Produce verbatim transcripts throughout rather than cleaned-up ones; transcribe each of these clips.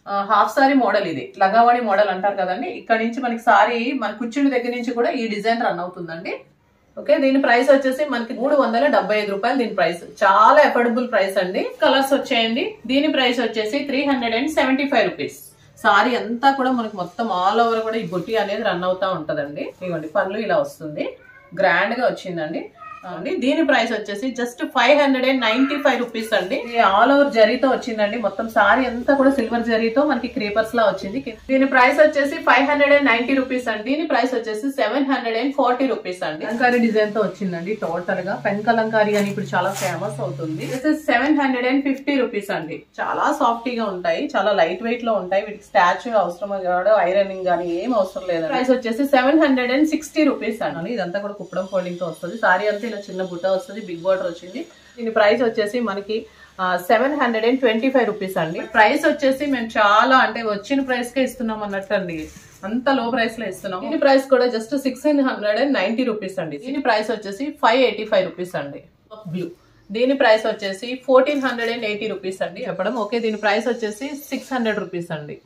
Half sorry model, ఇది లంగావాణి model అంటారు కదండి. ఇక్కడ నుంచి మనకి సారీ మన కుర్చీల దగ్గర నుంచి కూడా ఈ డిజైన్ రన్ అవుతుందండి. ఓకే, దీని ప్రైస్ వచ్చేసి మనకి మూడు వందల డెబ్బై ఐదు రూపాయలు. దీని ప్రైస్ చాలా అఫోర్డబుల్ ప్రైస్ అండి. కలర్స్ వచ్చాయండి. దీని ప్రైస్ వచ్చేసి three hundred and seventy five rupees. Sari అంతా కూడా మనకి మొత్తం ఆల్ ఓవర్ కూడా ఈ బొట్టి అనేది రన్ అవుతా ఉంటదండి. ఇదిగోండి పళ్ళు ఇలా వస్తుంది, గ్రాండ్ గా వచ్చిందండి. దీని ప్రైస్ వచ్చేసి just five hundred and ninety five rupees అండి. ఆల్ ఓవర్ జరీతో వచ్చిందండి. మొత్తం సారీ అంతా కూడా సిల్వర్ జరీతో మనకి క్రీపర్స్ లా వచ్చింది. దీని ప్రైస్ వచ్చేసి five hundred and ninety rupees అండి. దీని ప్రైస్ వచ్చేసి seven hundred and forty rupees అండి. కలంకారీ డిజైన్ తో వచ్చిందండి. టోటల్ గా పెన్ కలంకారీ అని ఇప్పుడు చాలా ఫేమస్ అవుతుంది. This is seven hundred and fifty rupees అండి. చాలా సాఫ్ట్ గా ఉంటాయి, చాలా లైట్ వెయిట్ లో ఉంటాయి. వీటికి స్టాచ్యూ అవసరం కాదు, ఐరనింగ్ గానీ ఏం అవసరం లేదు. ప్రైస్ వచ్చేసి seven hundred and sixty rupees అండి. ఇదంతా కూడా కుప్పడం ఫోల్డింగ్ తో వస్తుంది. సారీ అంతా చిన్న బుట్ట వస్తుంది, బిగ్ బార్డర్ వచ్చింది. దీని ప్రైస్ వచ్చేసి మనకి seven hundred and twenty five rupees అండి. ప్రైస్ వచ్చేసి మేము చాలా అంటే వచ్చిన ప్రైస్ కే ఇస్తున్నాం అన్నట్టు అండి, అంత లో ప్రైస్ లో ఇస్తున్నాం. దీని ప్రైస్ కూడా just six hundred and ninety rupees అండి. దీని ప్రైస్ వచ్చేసి ఫైవ్ ఎయిటీ ఫైవ్ రూపీస్ అండి. బ్లూ, దీని ప్రైస్ వచ్చేసి fourteen hundred and eighty rupees అండి చెప్పడం. ఓకే, దీని ప్రైస్ వచ్చేసి సిక్స్ హండ్రెడ్ రూపీస్ అండి.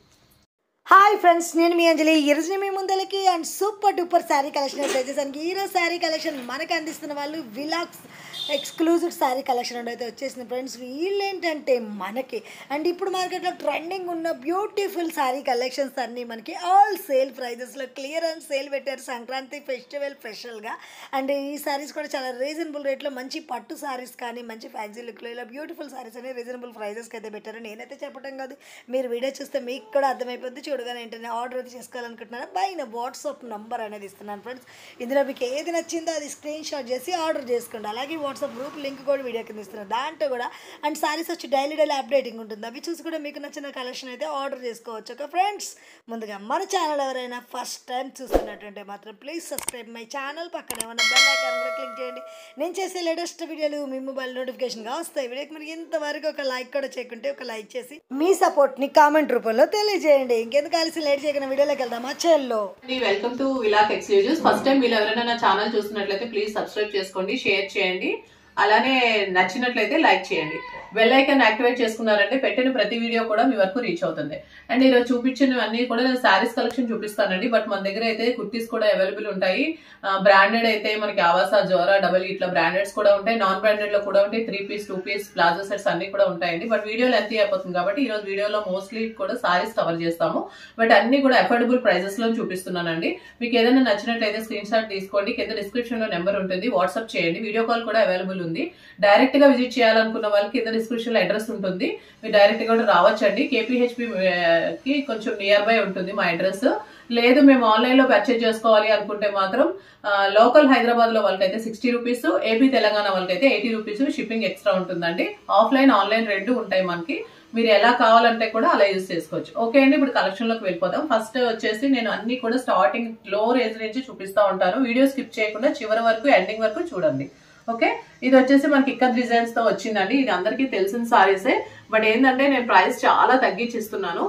హాయ్ ఫ్రెండ్స్, నేను మీ అంజలి. ఈరోజు మీ ముందలకి and super duper sari collection అయితే వచ్చేసానికి. ఈరోజు శారీ కలెక్షన్ మనకు అందిస్తున్న వాళ్ళు విలాక్స్ ఎక్స్క్లూజివ్ శారీ కలెక్షన్ అయితే వచ్చేసింది ఫ్రెండ్స్. వీళ్ళు ఏంటంటే మనకి అండ్ ఇప్పుడు మార్కెట్లో ట్రెండింగ్ ఉన్న బ్యూటిఫుల్ శారీ కలెక్షన్స్ అన్నీ మనకి ఆల్ సేల్ ప్రైజెస్లో క్లియర్ అండ్ సేల్ పెట్టారు సంక్రాంతి ఫెస్టివల్ స్పెషల్గా. అండ్ ఈ శారీస్ కూడా చాలా రీజనబుల్ రేట్లో మంచి పట్టు శారీస్ కానీ మంచి ఫ్యాన్సీ లుక్లో ఇలా బ్యూటిఫుల్ శారీస్ అని రీజనబుల్ ప్రైజెస్కి అయితే పెట్టారు. నేనైతే చెప్పడం కాదు, మీరు వీడియో చూస్తే మీకు కూడా అర్థమైపోద్ది. చూడగానే ఏంటంటే ఆర్డర్ అయితే చేసుకోవాలనుకుంటున్నారా, పైన వాట్సాప్ నంబర్ అనేది ఇస్తున్నాను ఫ్రెండ్స్. ఇందులో మీకు ఏది నచ్చిందో అది స్క్రీన్ షాట్ చేసి ఆర్డర్ చేసుకోండి. అలాగే వాట్సాప్ గ్రూప్ లింక్ కూడా వీడియో కింద ఇస్తున్నాను. దాంట్లో కూడా అండ్ సారీస్ వచ్చి డైలీ డైలీ అప్డేటింగ్ ఉంటుంది. అవి చూసి కూడా మీకు నచ్చిన కలెక్షన్ అయితే ఆర్డర్ చేసుకోవచ్చు. ఓకే ఫ్రెండ్స్, ముందుగా మన ఛానల్ ఎవరైనా ఫస్ట్ టైం చూస్తున్నట్టుంటే మాత్రం ప్లీజ్ సబ్స్క్రైబ్ మై ఛానల్. పక్కనే ఉన్న బెల్ ఐకాన్ కూడా క్లిక్ చేయండి. నేను చేసే లేటెస్ట్ వీడియోలు మీ మొబైల్ నోటిఫికేషన్గా వస్తాయి. వీడియోకి మనకి ఇంతవరకు ఒక లైక్ కూడా చేయకుంటే ఒక లైక్ చేసి మీ సపోర్ట్ని కామెంట్ రూపంలో తెలియజేయండి. ఇంకెందుకు కలిసి లేట్ చేయకుండా వీడియోలోకి వెళ్దామా చెల్లో. Welcome to Vilak exclusives. First time మీరు ఎవరైనా నా ఛానల్ చూస్తున్నట్లయితే ప్లీజ్ సబ్స్క్రైబ్ చేసుకోండి, షేర్ చేయండి, అలానే నచ్చినట్లయితే లైక్ చేయండి. బెల్ ఐకాన్ యాక్టివేట్ చేసుకున్నారంటే పెట్టిన ప్రతి వీడియో కూడా మీ వరకు రీచ్ అవుతుంది. అండ్ ఈరోజు చూపించినవన్నీ కూడా నేను శారీస్ కలెక్షన్ చూపిస్తానండి. బట్ మన దగ్గర అయితే కుర్తీస్ కూడా అవైలబుల్ ఉంటాయి. బ్రాండెడ్ అయితే మనకి ఆవాసా, జోరా, డబల్ ఇట్లా బ్రాండెడ్స్ కూడా ఉంటాయి. నాన్ బ్రాండెడ్ లో కూడా ఉంటాయి. Three piece, two piece, palazzo sets అన్ని కూడా ఉంటాయండి. బట్ వీడియో లెంత్ అయిపోతుంది కాబట్టి ఈ రోజు వీడియోలో మోస్ట్లీ కూడా సారీస్ కవర్ చేస్తాము. బట్ అన్ని కూడా అఫోర్డబుల్ ప్రైజెస్ లో చూపిస్తున్నానండి. మీకు ఏదైనా నచ్చినట్లయితే స్క్రీన్ షాట్ తీసుకోండి. కింద డిస్క్రిప్షన్ లో నెంబర్ ఉంటుంది, వాట్సాప్ చేయండి. వీడియో కాల్ కూడా అవైలబుల్ ఉంది. డైరెక్ట్ గా విజిట్ చేయాలనుకున్న వాళ్ళకి కింద డిస్క్రిప్షన్ లో అడ్రస్ ఉంటుంది, మీరు డైరెక్ట్ గా కూడా రావచ్చండి. కేపీహెచ్పి కి కొంచెం నియర్ బై ఉంటుంది మా అడ్రస్. లేదు మేము ఆన్లైన్ లో పర్చేజ్ చేసుకోవాలి అనుకుంటే మాత్రం లోకల్ హైదరాబాద్ లో వాళ్ళకైతే సిక్స్టీ రూపీస్, ఏపీ తెలంగాణ వాళ్ళకైతే ఎయిటీ రూపీస్ షిప్పింగ్ ఎక్స్ట్రా ఉంటుందండి. ఆఫ్లైన్ ఆన్లైన్ రెండు ఉంటాయి మనకి. మీరు ఎలా కావాలంటే కూడా అలా యూజ్ చేసుకోవచ్చు. ఓకే అండి, ఇప్పుడు కలెక్షన్ లోకి వెళ్ళిపోదాం. ఫస్ట్ వచ్చేసి నేను అన్ని కూడా స్టార్టింగ్ లో రేంజ్ నుంచి చూపిస్తా ఉంటాను. వీడియో స్కిప్ చేయకుండా చివరి వరకు ఎండింగ్ వరకు చూడండి. ఓకే, ఇది వచ్చేసి మనకి ఇక్కత్ డిజైన్స్ తో వచ్చిందండి. ఇది అందరికీ తెలిసిన సారీసే, బట్ ఏంటంటే నేను ప్రైస్ చాలా తగ్గించి ఇస్తున్నాను.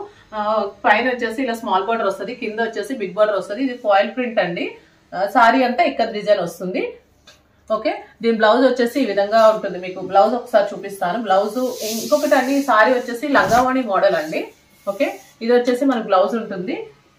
పైన వచ్చేసి ఇలా స్మాల్ బార్డర్ వస్తుంది, కింద వచ్చేసి బిగ్ బార్డర్ వస్తుంది. ఇది ఫాయిల్ ప్రింట్ అండి. సారీ అంతా ఇక్కత్ డిజైన్ వస్తుంది. ఓకే, దీని బ్లౌజ్ వచ్చేసి ఈ విధంగా ఉంటుంది. మీకు బ్లౌజ్ ఒకసారి చూపిస్తాను. బ్లౌజ్ ఇంకొకటి అండి, సారీ వచ్చేసి లంగావాణి మోడల్ అండి. ఓకే, ఇది వచ్చేసి మనకు బ్లౌజ్ ఉంటుంది.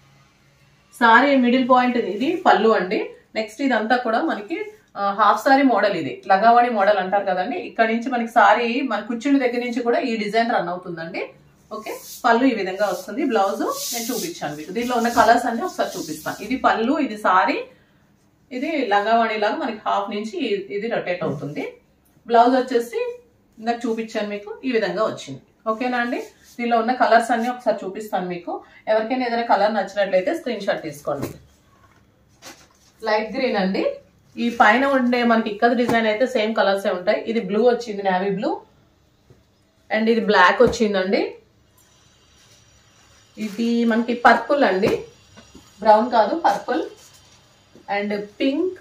సారీ మిడిల్ పాయింట్ ఇది పళ్ళు అండి. నెక్స్ట్ ఇదంతా కూడా మనకి హాఫ్ సారీ మోడల్, ఇది లంగావాణి మోడల్ అంటారు కదండి. ఇక్కడ నుంచి మనకి సారీ మన కుర్చీల దగ్గర నుంచి కూడా ఈ డిజైన్ రన్ అవుతుందండి. ఓకే, పళ్ళు ఈ విధంగా వస్తుంది. బ్లౌజ్ నేను చూపించాను మీకు. దీనిలో ఉన్న కలర్స్ అన్ని ఒకసారి చూపిస్తాను. ఇది పళ్ళు, ఇది సారీ, ఇది లంగావాణి లాగా మనకి హాఫ్ నుంచి ఇది రొటేట్ అవుతుంది. బ్లౌజ్ వచ్చేసి ఇందాక చూపించాను మీకు, ఈ విధంగా వచ్చింది. ఓకేనా అండి, దీనిలో ఉన్న కలర్స్ అన్ని ఒకసారి చూపిస్తాను మీకు. ఎవరికైనా ఏదైనా కలర్ నచ్చినట్లయితే స్క్రీన్ షాట్ తీసుకోండి. లైట్ గ్రీన్ అండి. ఈ పైన ఉండే మనకి ఇక్కత డిజైన్ అయితే సేమ్ కలర్సే ఉంటాయి. ఇది బ్లూ వచ్చింది, నేవీ బ్లూ, అండ్ ఇది బ్లాక్ వచ్చిందండి. ఇది మనకి పర్పుల్ అండి, బ్రౌన్ కాదు purple, and pink,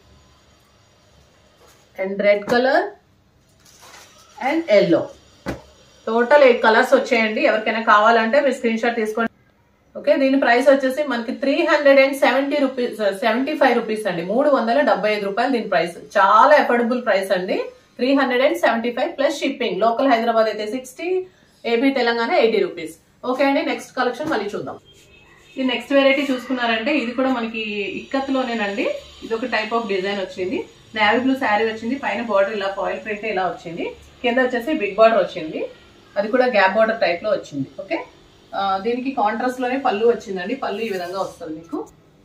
and red colour, and yellow. Total eight colours వచ్చాయండి. ఎవరికైనా కావాలంటే మీరు స్క్రీన్ షాట్ తీసుకోండి. ఓకే, దీని ప్రైస్ వచ్చేసి మనకి three hundred and seventy rupees seventy five rupees అండి. మూడు వందల డెబ్బై ఐదు రూపాయలు దీని ప్రైస్. చాలా అఫోర్డబుల్ ప్రైస్ అండి. Three hundred and seventy five plus shipping. Local Hyderabad అయితే sixty, AP Telangana eighty rupees. Okay అండి, నెక్స్ట్ కలెక్షన్ మళ్ళీ చూద్దాం. ఈ నెక్స్ట్ వెరైటీ చూసుకున్నారంటే ఇది కూడా మనకి ఇక్కత్లోనేనండి. ఇది ఒక టైప్ ఆఫ్ డిజైన్ వచ్చింది. నేవీ బ్లూ శారీ వచ్చింది, పైన బార్డర్ ఇలా ఫాయిల్ ప్రింట్ ఇలా వచ్చింది, కింద వచ్చేసి బిగ్ బార్డర్ వచ్చింది, అది కూడా గ్యాప్ బార్డర్ టైప్ లో వచ్చింది. ఓకే, దీనికి కాంట్రాస్ట్ లోనే పళ్ళు వచ్చిందండి. పళ్ళు ఈ విధంగా వస్తుంది మీకు.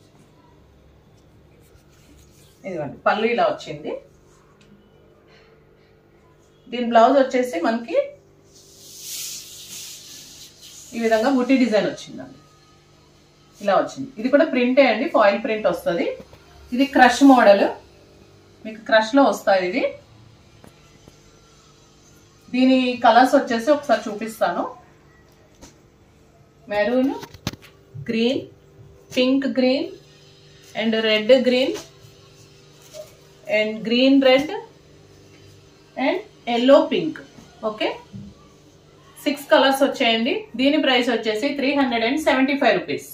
ఇదిగోండి పళ్ళు ఇలా వచ్చింది. దీని బ్లౌజ్ వచ్చేసి మనకి ఈ విధంగా బుట్టి డిజైన్ వచ్చిందండి, ఇలా వచ్చింది. ఇది కూడా ప్రింటే అండి, ఫాయిల్ ప్రింట్ వస్తుంది. ఇది క్రష్ మోడల్, మీకు క్రష్ లో వస్తుంది ఇది. దీని కలర్స్ వచ్చేసి ఒకసారి చూపిస్తాను. Maroon, green, pink green and red green and green red and yellow pink. Okay, six colours వచ్చాయండి. దీని ప్రైస్ వచ్చేసి three hundred and seventy five rupees.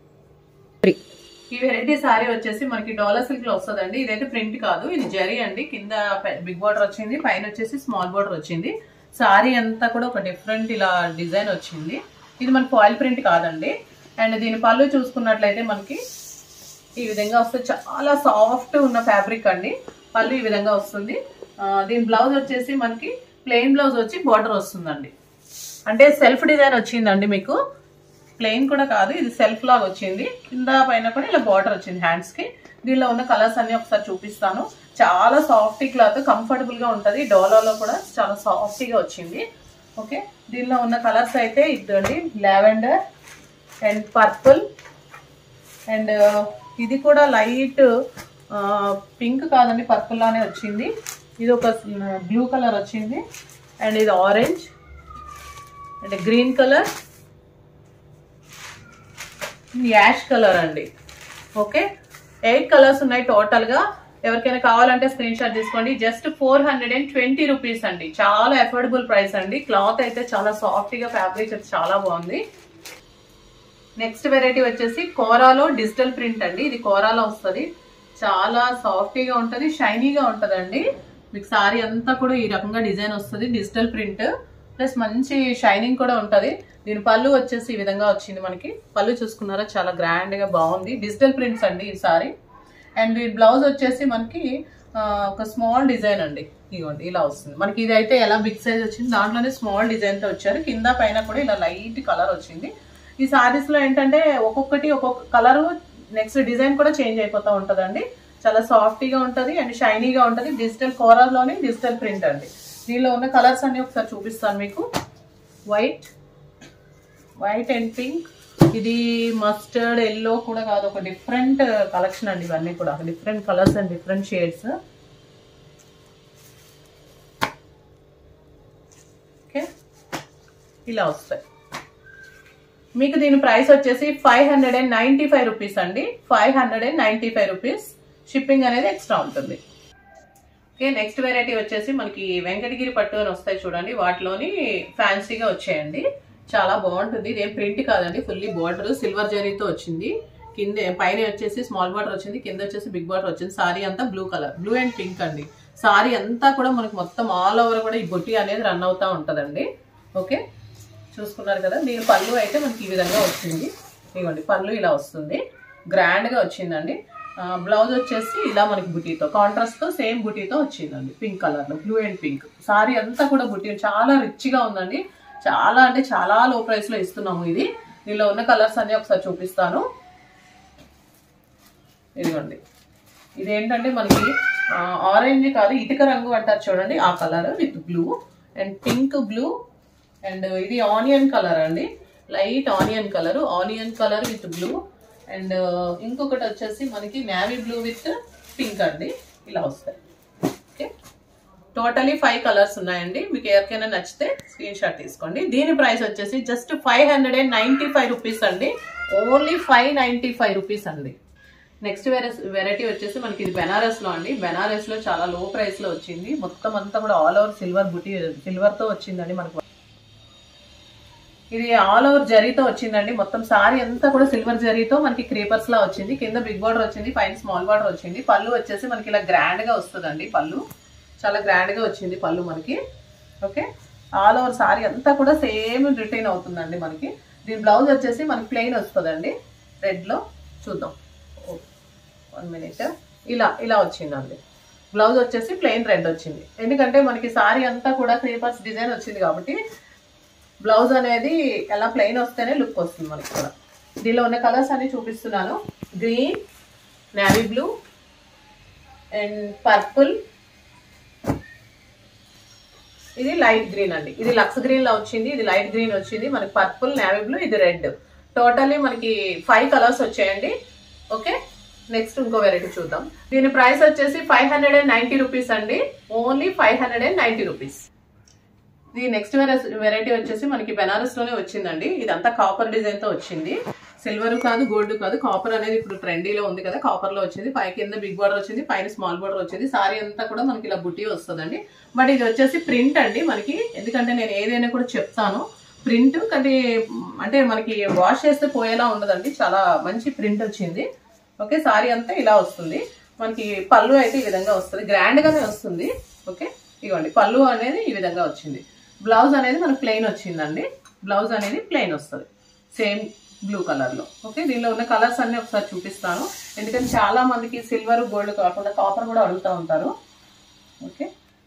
ఈ వెరైటీ సారీ వచ్చేసి మనకి డాలర్ సిల్క్ లో వస్తుందండి. ఇదైతే ప్రింట్ కాదు, ఇది జరీ అండి. కింద బిగ్ బార్డర్ వచ్చింది, పైన వచ్చేసి స్మాల్ బార్డర్ వచ్చింది. సారీ అంతా కూడా ఒక డిఫరెంట్ ఇలా డిజైన్ వచ్చింది. ఇది మనకి ఫాయిల్ ప్రింట్ కాదండి. అండ్ దీని పళ్ళు చూసుకున్నట్లయితే మనకి ఈ విధంగా వస్తుంది. చాలా సాఫ్ట్ ఉన్న ఫ్యాబ్రిక్ అండి. పళ్ళు ఈ విధంగా వస్తుంది. దీని బ్లౌజ్ వచ్చేసి మనకి ప్లెయిన్ బ్లౌజ్ వచ్చి బార్డర్ వస్తుందండి. అంటే సెల్ఫ్ డిజైన్ వచ్చిందండి మీకు, ప్లెయిన్ కూడా కాదు, ఇది సెల్ఫ్ లాగా వచ్చింది. కింద పైన కూడా ఇలా బార్డర్ వచ్చింది హ్యాండ్స్ కి. దీనిలో ఉన్న కలర్స్ అన్ని ఒకసారి చూపిస్తాను. చాలా సాఫ్ట్ క్లాత్, కంఫర్టబుల్ గా ఉంటది. డోలాలో కూడా చాలా సాఫ్ట్ గా వచ్చింది. ఓకే, దీనిలో ఉన్న కలర్స్ అయితే ఇదండి, లావెండర్ అండ్ పర్పుల్ అండ్ ఇది కూడా లైట్ పింక్ కాదండి, పర్పుల్ లానే వచ్చింది. ఇది ఒక బ్లూ కలర్ వచ్చింది అండ్ ఇది orange and green colour, ash colour అండి. ఓకే, ఎయిట్ కలర్స్ ఉన్నాయి టోటల్ గా. ఎవరికైనా కావాలంటే స్క్రీన్ షాట్ తీసుకోండి. Just four hundred and twenty rupees అండి. చాలా అఫోర్డబుల్ ప్రైస్ అండి. క్లాత్ అయితే చాలా సాఫ్ట్ గా, ఫ్యాబ్రిక్ అయితే చాలా బాగుంది. నెక్స్ట్ వెరైటీ వచ్చేసి కోరాలో డిజిటల్ ప్రింట్ అండి. ఇది కోరాలో వస్తుంది. చాలా సాఫ్ట్ గా ఉంటది, షైనీగా ఉంటదండి. మీకు సారీ అంతా కూడా ఈ రకంగా డిజైన్ వస్తుంది. డిజిటల్ ప్రింట్ ప్లస్ మంచి షైనింగ్ కూడా ఉంటది. దీని పళ్ళు వచ్చేసి ఈ విధంగా వచ్చింది. మనకి పళ్ళు చూసుకున్నారా, చాలా గ్రాండ్ గా బాగుంది. డిజిటల్ ప్రింట్స్ అండి ఈ సారీ. అండ్ ఈ బ్లౌజ్ వచ్చేసి మనకి ఒక స్మాల్ డిజైన్ అండి. ఇదిగోండి ఇలా వస్తుంది మనకి. ఇది అయితే ఎలా బిగ్ సైజ్ వచ్చింది, దాంట్లోనే స్మాల్ డిజైన్ తో వచ్చారు. కింద పైన కూడా ఇలా లైట్ కలర్ వచ్చింది. ఈ సారీస్ లో ఏంటంటే ఒక్కొక్కటి ఒక్కొక్క కలర్, నెక్స్ట్ డిజైన్ కూడా చేంజ్ అయిపోతూ ఉంటదండి. చాలా సాఫ్ట్ గా ఉంటది అండ్ షైనీగా ఉంటది. డిజిటల్ కోరాలోనే డిజిటల్ ప్రింట్ అండి. దీనిలో ఉన్న కలర్స్ అన్ని ఒకసారి చూపిస్తాను మీకు. వైట్ వైట్ అండ్ పింక్, ఇది మస్టర్డ్ ఎల్లో కూడా కాదు, ఒక డిఫరెంట్ కలెక్షన్ అండి. ఇవన్నీ కూడా different colours and different shades. Okay, ఇలా వస్తాయి మీకు. దీని ప్రైస్ వచ్చేసి five hundred and ninety five rupees అండి. Five hundred and ninety five rupees. Shipping అనేది ఎక్స్ట్రా ఉంటుంది. ఓకే, నెక్స్ట్ వెరైటీ వచ్చేసి మనకి వెంకటగిరి పట్టు అని వస్తాయి చూడండి, వాటిలోని ఫ్యాన్సీగా వచ్చాయండి. చాలా బాగుంటుంది. ఇదేం ప్రింట్ కాదండి, ఫుల్లీ బార్డర్ సిల్వర్ జరీతో వచ్చింది. కింద పైన వచ్చేసి స్మాల్ బార్డర్ వచ్చింది, కింద వచ్చేసి బిగ్ బార్డర్ వచ్చింది. సారీ అంతా blue colour, blue and pink అండి. సారీ అంతా కూడా మనకి మొత్తం ఆల్ ఓవర్ కూడా ఈ బొట్టి అనేది రన్ అవుతా ఉంటదండి. ఓకే, చూసుకున్నారు కదా. దీని పళ్ళు అయితే మనకి ఈ విధంగా వచ్చింది. ఇదిగోండి పళ్ళు ఇలా వస్తుంది, గ్రాండ్ గా వచ్చిందండి. బ్లౌజ్ వచ్చేసి ఇలా మనకి బుటీతో, కాంట్రాస్ట్ తో సేమ్ బుటీతో వచ్చిందండి, పింక్ కలర్ లో, బ్లూ అండ్ పింక్. సారీ అంతా కూడా బుటీ చాలా రిచ్ గా ఉందండి. చాలా అంటే చాలా లో ప్రైస్ లో ఇస్తున్నాము ఇది. దీనిలో ఉన్న కలర్స్ అన్ని ఒకసారి చూపిస్తాను. ఇదిగోండి, ఇదేంటంటే మనకి ఆరెంజ్ కాదు, ఇటుక రంగు అంటారు చూడండి, ఆ colour with blue and pink blue. And ఇది ఆనియన్ కలర్ అండి, light onion colour, onion colour with blue. And ఇంకొకటి వచ్చేసి మనకి నేవీ బ్లూ విత్ పింక్ అండి. ఇలా వస్తాయి. ఓకే, టోటలీ ఫైవ్ కలర్స్ ఉన్నాయండి. మీకు ఎవరికైనా నచ్చితే స్క్రీన్ షాట్ తీసుకోండి. దీని ప్రైస్ వచ్చేసి just five hundred and ninety five rupees అండి. Only five ninety five rupees అండి. నెక్స్ట్ వెరైటీ వచ్చేసి మనకి ఇది బెనారస్ లో అండి. బెనారస్ లో చాలా లో ప్రైస్ లో వచ్చింది. మొత్తం అంతా కూడా ఆల్ ఓవర్ సిల్వర్ బుటీ, సిల్వర్ తో వచ్చిందండి మనకు. ఇది ఆల్ ఓవర్ జరీతో వచ్చిందండి. మొత్తం సారీ అంతా కూడా సిల్వర్ జరీతో మనకి క్రీపర్స్ లా వచ్చింది. కింద బిగ్ బార్డర్ వచ్చింది, పైన స్మాల్ బార్డర్ వచ్చింది. పళ్ళు వచ్చేసి మనకి ఇలా గ్రాండ్ గా వస్తుందండి. పళ్ళు చాలా గ్రాండ్ గా వచ్చింది పళ్ళు మనకి. ఓకే, ఆల్ ఓవర్ సారీ అంతా కూడా సేమ్ రిటైన్ అవుతుందండి మనకి. దీని బ్లౌజ్ వచ్చేసి మనకి ప్లెయిన్ వస్తుందండి రెడ్ లో. చూద్దాం వన్ మినిట్. ఇలా ఇలా వచ్చిందండి బ్లౌజ్ వచ్చేసి ప్లెయిన్ రెడ్ వచ్చింది. ఎందుకంటే మనకి సారీ అంతా కూడా క్రీపర్స్ డిజైన్ వచ్చింది కాబట్టి బ్లౌజ్ అనేది ఎలా ప్లెయిన్ వస్తేనే లుక్ వస్తుంది మనకి కూడా. దీనిలో ఉన్న కలర్స్ అన్ని చూపిస్తున్నాను. Green, navy blue and purple, ఇది లైట్ గ్రీన్ అండి. ఇది లక్స్ గ్రీన్ లో వచ్చింది, ఇది లైట్ గ్రీన్ వచ్చింది, మనకి పర్పుల్, నేవీ బ్లూ, ఇది రెడ్. టోటల్లీ మనకి ఫైవ్ కలర్స్ వచ్చాయండి. ఓకే, నెక్స్ట్ ఇంకో వెరైటీ చూద్దాం. దీని ప్రైస్ వచ్చేసి five hundred and ninety rupees అండి. Only five hundred and ninety rupees. ఇది నెక్స్ట్ వెరైటీ వచ్చేసి మనకి బెనారస్ లోనే వచ్చిందండి. ఇదంతా కాపర్ డిజైన్ తో వచ్చింది. సిల్వర్ కాదు, గోల్డ్ కాదు, కాపర్ అనేది ఇప్పుడు ట్రెండీలో ఉంది కదా, కాపర్ లో వచ్చింది. పై కింద బిగ్ బార్డర్ వచ్చింది, పైన స్మాల్ బార్డర్ వచ్చింది. సారీ అంతా కూడా మనకి ఇలా బుట్టి వస్తుందండి. బట్ ఇది వచ్చేసి ప్రింట్ అండి మనకి. ఎందుకంటే నేను ఏదైనా కూడా చెప్తాను ప్రింట్ కంటే, అంటే మనకి వాష్ చేస్తే పోయేలా ఉండదండి. చాలా మంచి ప్రింట్ వచ్చింది. ఓకే, సారీ అంతా ఇలా వస్తుంది మనకి. పళ్ళు అయితే ఈ విధంగా వస్తుంది, గ్రాండ్ గానే వస్తుంది. ఓకే, ఇవ్వండి పళ్ళు అనేది ఈ విధంగా వచ్చింది. బ్లౌజ్ అనేది మనకి ప్లెయిన్ వచ్చిందండి. బ్లౌజ్ అనేది ప్లెయిన్ వస్తుంది సేమ్ బ్లూ కలర్ లో. ఓకే, దీనిలో ఉన్న కలర్స్ అన్ని ఒకసారి చూపిస్తాను. ఎందుకంటే చాలా మందికి సిల్వర్, గోల్డ్ కాకుండా కాపర్ కూడా అడుగుతూ ఉంటారు. ఓకే,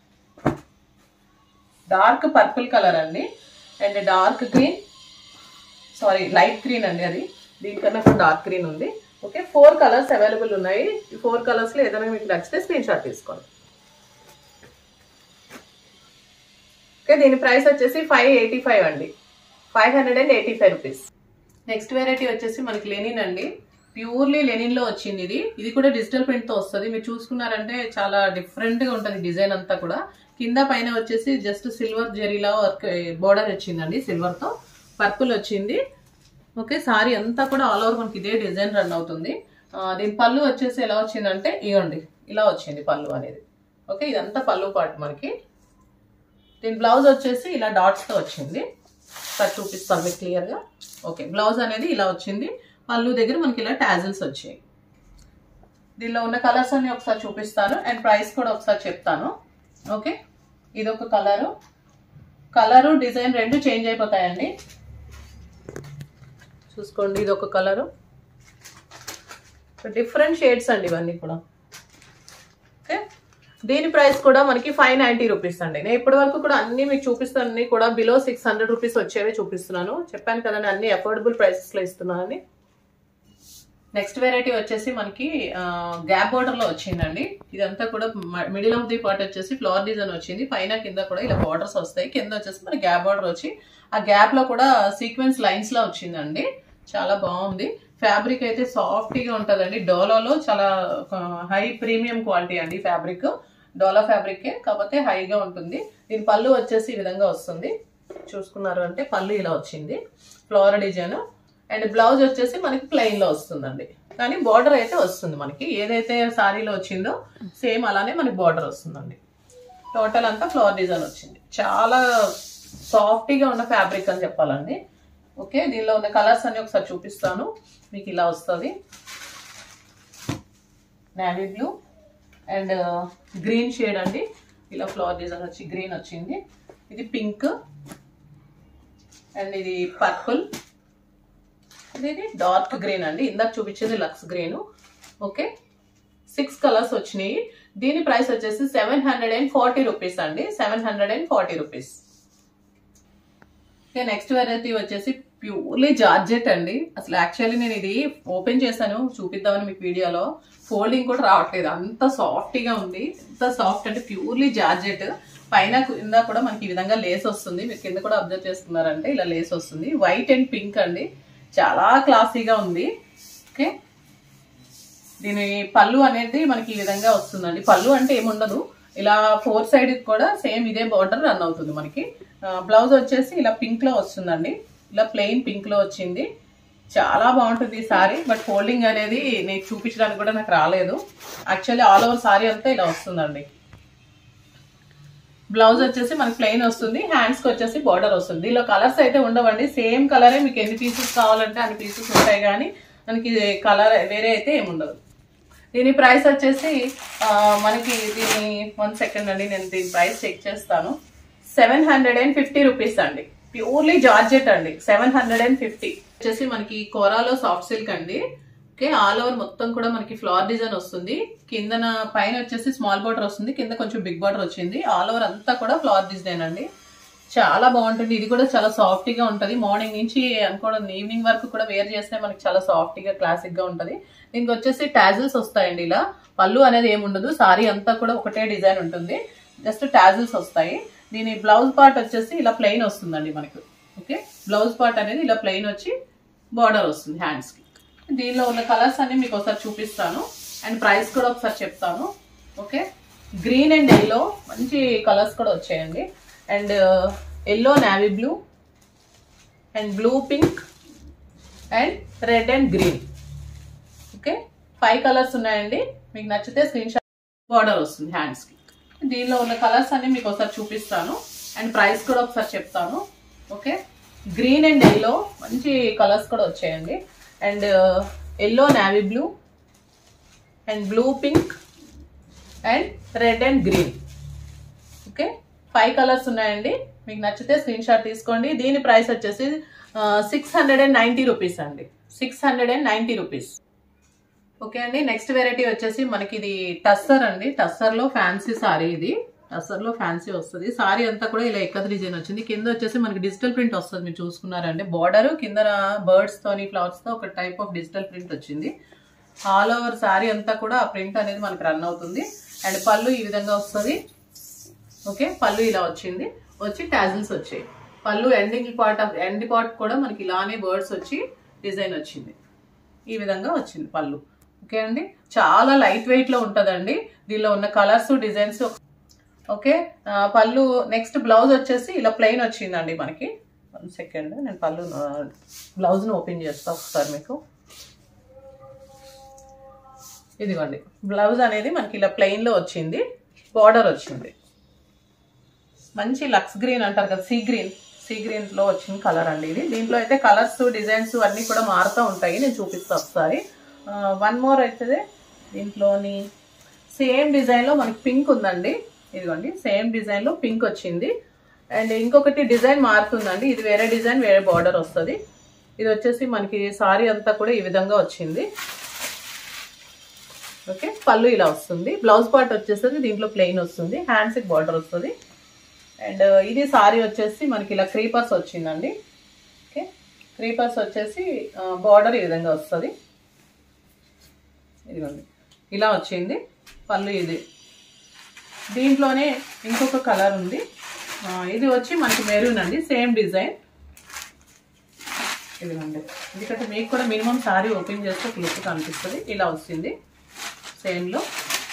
డార్క్ పర్పుల్ కలర్ అండి and dark green, sorry light green అండి. అది దీనికన్నా ఇప్పుడు డార్క్ గ్రీన్ ఉంది. ఓకే, ఫోర్ కలర్స్ అవైలబుల్ ఉన్నాయి. ఈ ఫోర్ కలర్స్ లో ఏదైనా మీకు నచ్చితే స్క్రీన్ షాట్ తీసుకోండి. ఓకే, దీని ప్రైస్ వచ్చేసి ఫైవ్ ఎయిటీ ఫైవ్ అండి. Five hundred and eighty five rupees. Next variety వచ్చేసి మనకి లెనిన్ అండి. ప్యూర్లీ లెనిన్ లో వచ్చింది ఇది. ఇది కూడా డిజిటల్ ప్రింట్ తో వస్తుంది. మీరు చూసుకున్నారంటే చాలా డిఫరెంట్ గా ఉంటుంది డిజైన్ అంతా కూడా. కింద పైన వచ్చేసి జస్ట్ సిల్వర్ జరీలా వర్క్ బోర్డర్ వచ్చిందండి, సిల్వర్ తో. పర్పుల్ వచ్చింది. ఓకే, సారీ అంతా కూడా ఆల్ ఓవర్ మనకి ఇదే డిజైన్ రన్ అవుతుంది. దీని పళ్ళు వచ్చేసి ఎలా వచ్చిందంటే ఇవ్వండి ఇలా వచ్చింది పళ్ళు అనేది. ఓకే, ఇదంతా పళ్ళు పార్ట్ మనకి. దీని బ్లౌజ్ వచ్చేసి ఇలా డాట్స్ తో వచ్చింది. సార్ చూపిస్తాను మీకు క్లియర్ గా. ఓకే, బ్లౌజ్ అనేది ఇలా వచ్చింది. పళ్ళు దగ్గర మనకి ఇలా టాజిల్స్ వచ్చాయి. దీనిలో ఉన్న కలర్స్ అన్ని ఒకసారి చూపిస్తాను అండ్ ప్రైస్ కూడా ఒకసారి చెప్తాను. ఓకే, ఇదొక కలరు. కలరు డిజైన్ రెండు చేంజ్ అయిపోతాయండి. చూసుకోండి, ఇది ఒక కలరు. డిఫరెంట్ షేడ్స్ అండి ఇవన్నీ కూడా. ఓకే, దీని ప్రైస్ కూడా మనకి ఫైవ్ నైన్టీ రూపీస్ అండి. నేను ఇప్పటి వరకు కూడా అన్ని మీకు చూపిస్తాను, అన్ని కూడా బిలో సిక్స్ హండ్రెడ్ రూపీస్ వచ్చేవి చూపిస్తున్నాను. చెప్పాను కదండి అన్ని అఫోర్డబుల్ ప్రైసెస్ లో ఇస్తున్నానని. నెక్స్ట్ వెరైటీ వచ్చేసి మనకి గ్యాప్ బోర్డర్ లో వచ్చిందండి. ఇదంతా కూడా మిడిల్ ఆఫ్ ది పార్ట్ వచ్చేసి ఫ్లవర్ డిజైన్ వచ్చింది. పైన కింద కూడా ఇలా బార్డర్స్ వస్తాయి. కింద వచ్చేసి మన గ్యాప్ బార్డర్ వచ్చి ఆ గ్యాప్ లో కూడా సీక్వెన్స్ లైన్స్ లా వచ్చిందండి. చాలా బాగుంది. ఫ్యాబ్రిక్ అయితే సాఫ్ట్ గా ఉంటదండి. డోలాలో చాలా హై ప్రీమియం క్వాలిటీ అండి ఫ్యాబ్రిక్. డోలా ఫ్యాబ్రిక్ కాకపోతే హైగా ఉంటుంది. దీని పళ్ళు వచ్చేసి ఈ విధంగా వస్తుంది. చూసుకున్నారు అంటే పళ్ళు ఇలా వచ్చింది ఫ్లవర్ డిజైన్. అండ్ బ్లౌజ్ వచ్చేసి మనకి ప్లెయిన్ లో వస్తుందండి. కానీ బార్డర్ అయితే వస్తుంది మనకి. ఏదైతే సారీలో వచ్చిందో సేమ్ అలానే మనకి బార్డర్ వస్తుందండి. టోటల్ అంతా ఫ్లవర్ డిజైన్ వచ్చింది. చాలా సాఫ్ట్గా ఉన్న ఫ్యాబ్రిక్ అని చెప్పాలండి. ఓకే, దీనిలో ఉన్న కలర్స్ అన్ని ఒకసారి చూపిస్తాను మీకు. ఇలా వస్తుంది navy blue and green shade అండి. ఇలా ఫ్లవర్ డిజైన్ వచ్చి గ్రీన్ వచ్చింది. ఇది పింక్ అండ్ ఇది పర్పుల్, ఇది డార్క్ గ్రీన్ అండి. ఇందాక చూపించింది lux green. Okay, six colours వచ్చినాయి. దీని ప్రైస్ వచ్చేసి seven hundred and forty rupees అండి. Seven hundred and forty rupees. Okay, next variety వచ్చేసి ప్యూర్లీ జార్జెట్ అండి. అసలు యాక్చువల్లీ నేను ఇది ఓపెన్ చేశాను చూపిద్దామని మీకు వీడియోలో. ఫోల్డింగ్ కూడా రావట్లేదు, అంత సాఫ్ట్గా ఉంది. ఎంత సాఫ్ట్ అంటే ప్యూర్లీ జార్జెట్. పైన కింద కూడా మనకి ఈ విధంగా లేస్ వస్తుంది. మీరు కింద కూడా అబ్జర్వ్ చేస్తున్నారంటే ఇలా లేస్ వస్తుంది. వైట్ అండ్ పింక్ అండి, చాలా క్లాసీగా ఉంది. ఓకే, దీని పళ్ళు అనేది మనకి ఈ విధంగా వస్తుందండి. పళ్ళు అంటే ఏముండదు, ఇలా ఫోర్ సైడ్ కూడా సేమ్ ఇదే బార్డర్ రన్ అవుతుంది మనకి. బ్లౌజ్ వచ్చేసి ఇలా పింక్ లో వస్తుందండి. ఇలా ప్లెయిన్ పింక్ లో వచ్చింది. చాలా బాగుంటుంది ఈ సారీ. బట్ ఫోల్డింగ్ అనేది నేను చూపించడానికి కూడా నాకు రాలేదు. యాక్చువల్లీ ఆల్ ఓవర్ సారీ అంతా ఇలా వస్తుందండి. బ్లౌజ్ వచ్చేసి మనకి ప్లెయిన్ వస్తుంది. హ్యాండ్స్ కి వచ్చేసి బార్డర్ వస్తుంది. దీనిలో కలర్స్ అయితే ఉండవండి. సేమ్ కలరే మీకు ఎన్ని పీసెస్ కావాలంటే అన్ని పీసెస్ ఉంటాయి, కానీ మనకి కలర్ వేరే అయితే ఏముండదు. దీని ప్రైస్ వచ్చేసి మనకి దీని వన్ సెకండ్ అండి, నేను దీని ప్రైస్ చెక్ చేస్తాను. Seven hundred and fifty rupees అండి. ప్యూర్లీ జార్జెట్ అండి, సెవెన్ హండ్రెడ్ అండ్ ఫిఫ్టీ వచ్చేసి మనకి కోరాలో సాఫ్ట్ సిల్క్ అండి. ఓకే, ఆల్ ఓవర్ మొత్తం కూడా మనకి ఫ్లవర్ డిజైన్ వస్తుంది. కిందన పైన వచ్చేసి స్మాల్ బార్డర్ వస్తుంది, కింద కొంచెం బిగ్ బార్డర్ వచ్చింది. ఆల్ ఓవర్ అంతా కూడా ఫ్లవర్ డిజైన్ అండి, చాలా బాగుంటుంది. ఇది కూడా చాలా సాఫ్ట్ గా ఉంటది. మార్నింగ్ నుంచి అనుకోవడం ఈవినింగ్ వరకు కూడా వేర్ చేస్తే మనకి చాలా సాఫ్ట్ గా క్లాసిక్ గా ఉంటది. దీనికి వచ్చేసి టాజిల్స్ వస్తాయండి. ఇలా పళ్ళు అనేది ఏమి ఉండదు, సారీ అంతా కూడా ఒకటే డిజైన్ ఉంటుంది, జస్ట్ టాజిల్స్ వస్తాయి. దీని బ్లౌజ్ పార్ట్ వచ్చేసి ఇలా ప్లెయిన్ వస్తుందండి మనకు. ఓకే, బ్లౌజ్ పార్ట్ అనేది ఇలా ప్లెయిన్ వచ్చి బార్డర్ వస్తుంది హ్యాండ్స్ కి. దీనిలో ఉన్న కలర్స్ అన్ని మీకు ఒకసారి చూపిస్తాను అండ్ ప్రైస్ కూడా ఒకసారి చెప్తాను. ఓకే, గ్రీన్ అండ్ ఎల్లో మంచి కలర్స్ కూడా వచ్చాయండి. And yellow navy blue and blue pink and red and green. Okay, five colours ఉన్నాయండి. మీకు నచ్చితే స్క్రీన్ షాట్, బార్డర్ వస్తుంది హ్యాండ్స్ కి. దీనిలో ఉన్న కలర్స్ అన్ని మీకు ఒకసారి చూపిస్తాను అండ్ ప్రైస్ కూడా ఒకసారి చెప్తాను. ఓకే, గ్రీన్ అండ్ ఎల్లో మంచి కలర్స్ కూడా వచ్చాయండి. And yellow navy blue and blue pink and red and green. Okay, five colours ఉన్నాయండి. మీకు నచ్చితే స్క్రీన్ షాట్ తీసుకోండి. దీని ప్రైస్ వచ్చేసి six hundred and ninety rupees అండి, six hundred and ninety rupees. Okay అండి, నెక్స్ట్ వెరైటీ వచ్చేసి మనకి ఇది టస్సర్ అండి. టస్సర్ లో ఫ్యాన్సీ సారీ, ఇది టస్సర్ లో ఫ్యాన్సీ వస్తుంది. సారీ అంతా కూడా ఇలా ఎక్కద డిజైన్ వచ్చింది. కింద వచ్చేసి మనకి డిజిటల్ ప్రింట్ వస్తుంది, మీరు చూసుకున్నారండి. బార్డర్ కింద బర్డ్స్ తోని ఫ్లవర్స్ తో ఒక టైప్ ఆఫ్ డిజిటల్ ప్రింట్ వచ్చింది. ఆల్ ఓవర్ సారీ అంతా కూడా ఆ ప్రింట్ అనేది మనకి రన్ అవుతుంది. అండ్ పళ్ళు ఈ విధంగా వస్తుంది. ఓకే, పళ్ళు ఇలా వచ్చింది, వచ్చి టాజిల్స్ వచ్చాయి. పళ్ళు ending part of end part కూడా మనకి ఇలానే బర్డ్స్ వచ్చి డిజైన్ వచ్చింది. ఈ విధంగా వచ్చింది పళ్ళు. ఓకే అండి, చాలా లైట్ వెయిట్ లో ఉంటదండి. దీనిలో ఉన్న కలర్స్ డిజైన్స్. ఓకే, పళ్ళు నెక్స్ట్ బ్లౌజ్ వచ్చేసి ఇలా ప్లెయిన్ వచ్చిందండి మనకి. వన్ సెకండ్, నేను పళ్ళు బ్లౌజ్ ను ఓపెన్ చేస్తా ఒకసారి మీకు. ఇదిగోండి, బ్లౌజ్ అనేది మనకి ఇలా ప్లెయిన్ లో వచ్చింది, బార్డర్ వచ్చింది. మంచి లక్స్ గ్రీన్ అంటారు కదా, సీ గ్రీన్, సీ గ్రీన్ లో వచ్చిన కలర్ అండి ఇది. దీంట్లో అయితే కలర్స్ డిజైన్స్ అన్ని కూడా మారుతూ ఉంటాయి, నేను చూపిస్తా ఒకసారి. వన్ మోర్ అయితే దీంట్లోని సేమ్ డిజైన్ లో మనకి పింక్ ఉందండి. ఇదిగోండి, సేమ్ డిజైన్ లో పింక్ వచ్చింది. అండ్ ఇంకొకటి డిజైన్ మారుతుందండి, ఇది వేరే డిజైన్, వేరే బార్డర్ వస్తుంది. ఇది వచ్చేసి మనకి సారీ అంతా కూడా ఈ విధంగా వచ్చింది. ఓకే, పళ్ళు ఇలా వస్తుంది. బ్లౌజ్ పార్ట్ వచ్చేస్తుంది దీంట్లో ప్లెయిన్ వస్తుంది, హ్యాండ్స్ కి బార్డర్ వస్తుంది. అండ్ ఇది సారీ వచ్చేసి మనకి ఇలా క్రీపర్స్ వచ్చిందండి. ఓకే, క్రీపర్స్ వచ్చేసి బార్డర్ ఈ విధంగా వస్తుంది. ఇదిగోండి, ఇలా వచ్చింది పళ్ళు. ఇది దీంట్లోనే ఇంకొక కలర్ ఉంది, ఇది వచ్చి మనకి మెరూన్ అండి, సేమ్ డిజైన్. ఇదిగోండి, ఎందుకంటే మీకు కూడా మినిమం సారీ ఓపెన్ చేస్తే క్లిక్ కనిపిస్తుంది. ఇలా వస్తుంది సేమ్ లో.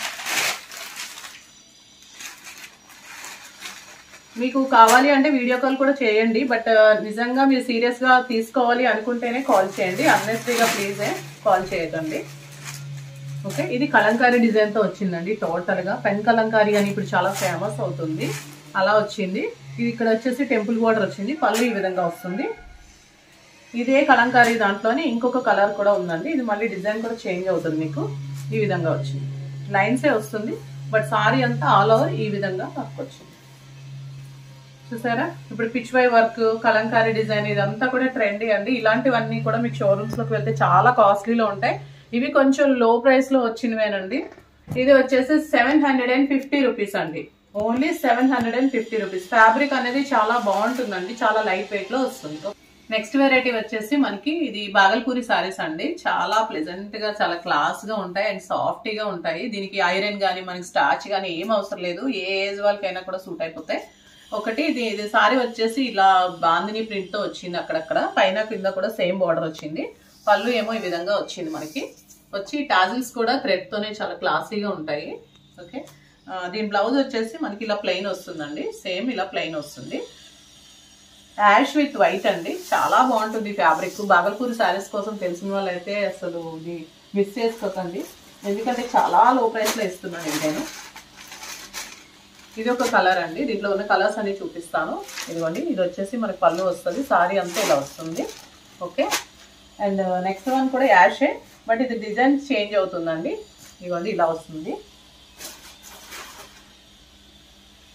మీకు కావాలి అంటే వీడియో కాల్ కూడా చేయండి, బట్ నిజంగా మీరు సీరియస్ గా తీసుకోవాలి అనుకుంటేనే కాల్ చేయండి, అన్నెసరీగా ప్లీజ్ కాల్ చేయకండి. ఓకే, ఇది కలంకారీ డిజైన్ తో వచ్చిందండి. టోటల్ గా పెన్ కలంకారీ అని ఇప్పుడు చాలా ఫేమస్ అవుతుంది, అలా వచ్చింది. ఇది ఇక్కడ వచ్చేసి టెంపుల్ బార్డర్ వచ్చింది, పళ్ళు ఈ విధంగా వస్తుంది. ఇదే కలంకారీ దాంట్లోనే ఇంకొక కలర్ కూడా ఉందండి, ఇది మళ్ళీ డిజైన్ కూడా చేంజ్ అవుతుంది. మీకు ఈ విధంగా వచ్చింది, లైన్సే వస్తుంది, బట్ సారీ అంతా ఆల్ ఓవర్ ఈ విధంగా వర్క్ వచ్చింది. చూసారా, ఇప్పుడు Pichwai work, Kalamkari design ఇదంతా కూడా ట్రెండీ అండి. ఇలాంటివన్నీ కూడా మీకు షోరూమ్స్ లోకి వెళ్తే చాలా కాస్ట్లీలో ఉంటాయి. ఇవి కొంచెం లో ప్రైస్ లో వచ్చినవేనండి. ఇది వచ్చేసి seven hundred and fifty rupees అండి, only seven hundred and fifty rupees. Fabric అనేది చాలా బాగుంటుందండి, చాలా లైట్ వెయిట్ లో వస్తుంది. నెక్స్ట్ వెరైటీ వచ్చేసి మనకి ఇది బాగల్పూరి సారీస్ అండి. చాలా ప్లెజెంట్ గా, చాలా క్లాస్ గా ఉంటాయి అండ్ సాఫ్ట్ గా ఉంటాయి. దీనికి ఐరన్ గానీ మనకి స్టార్చ్ గానీ ఏం అవసరం లేదు, ఏ ఏజ్ వాళ్ళకైనా కూడా సూట్ అయిపోతాయి. ఒకటి ఇది ఇది సారీ వచ్చేసి ఇలా బాందిని ప్రింట్ తో వచ్చింది, అక్కడక్కడ పైన కింద కూడా సేమ్ బార్డర్ వచ్చింది. పళ్ళు ఏమో ఈ విధంగా వచ్చింది మనకి. వచ్చి టాజిల్స్ కూడా థ్రెడ్ తోనే చాలా క్లాసీగా ఉంటాయి. ఓకే, దీని బ్లౌజ్ వచ్చేసి మనకి ఇలా ప్లెయిన్ వస్తుందండి, సేమ్ ఇలా ప్లెయిన్ వస్తుంది. యాష్ విత్ వైట్ అండి, చాలా బాగుంటుంది ఫ్యాబ్రిక్. బాగల్పూరి శారీస్ కోసం తెలిసిన వాళ్ళైతే అసలు ఇది మిస్ చేసుకోకండి, ఎందుకంటే చాలా లో ప్రైస్ లో ఇస్తున్నాను నేను. ఇది ఒక కలర్ అండి, దీంట్లో ఉన్న కలర్స్ అన్ని చూపిస్తాను. ఇదిగోండి, ఇది వచ్చేసి మనకి పళ్ళు వస్తుంది, సారీ అంతా ఇలా వస్తుంది. ఓకే, అండ్ నెక్స్ట్ వన్ కూడా యాషే, బట్ ఇది డిజైన్ చేంజ్ అవుతుందండి. ఇదిగోండి, ఇలా వస్తుంది.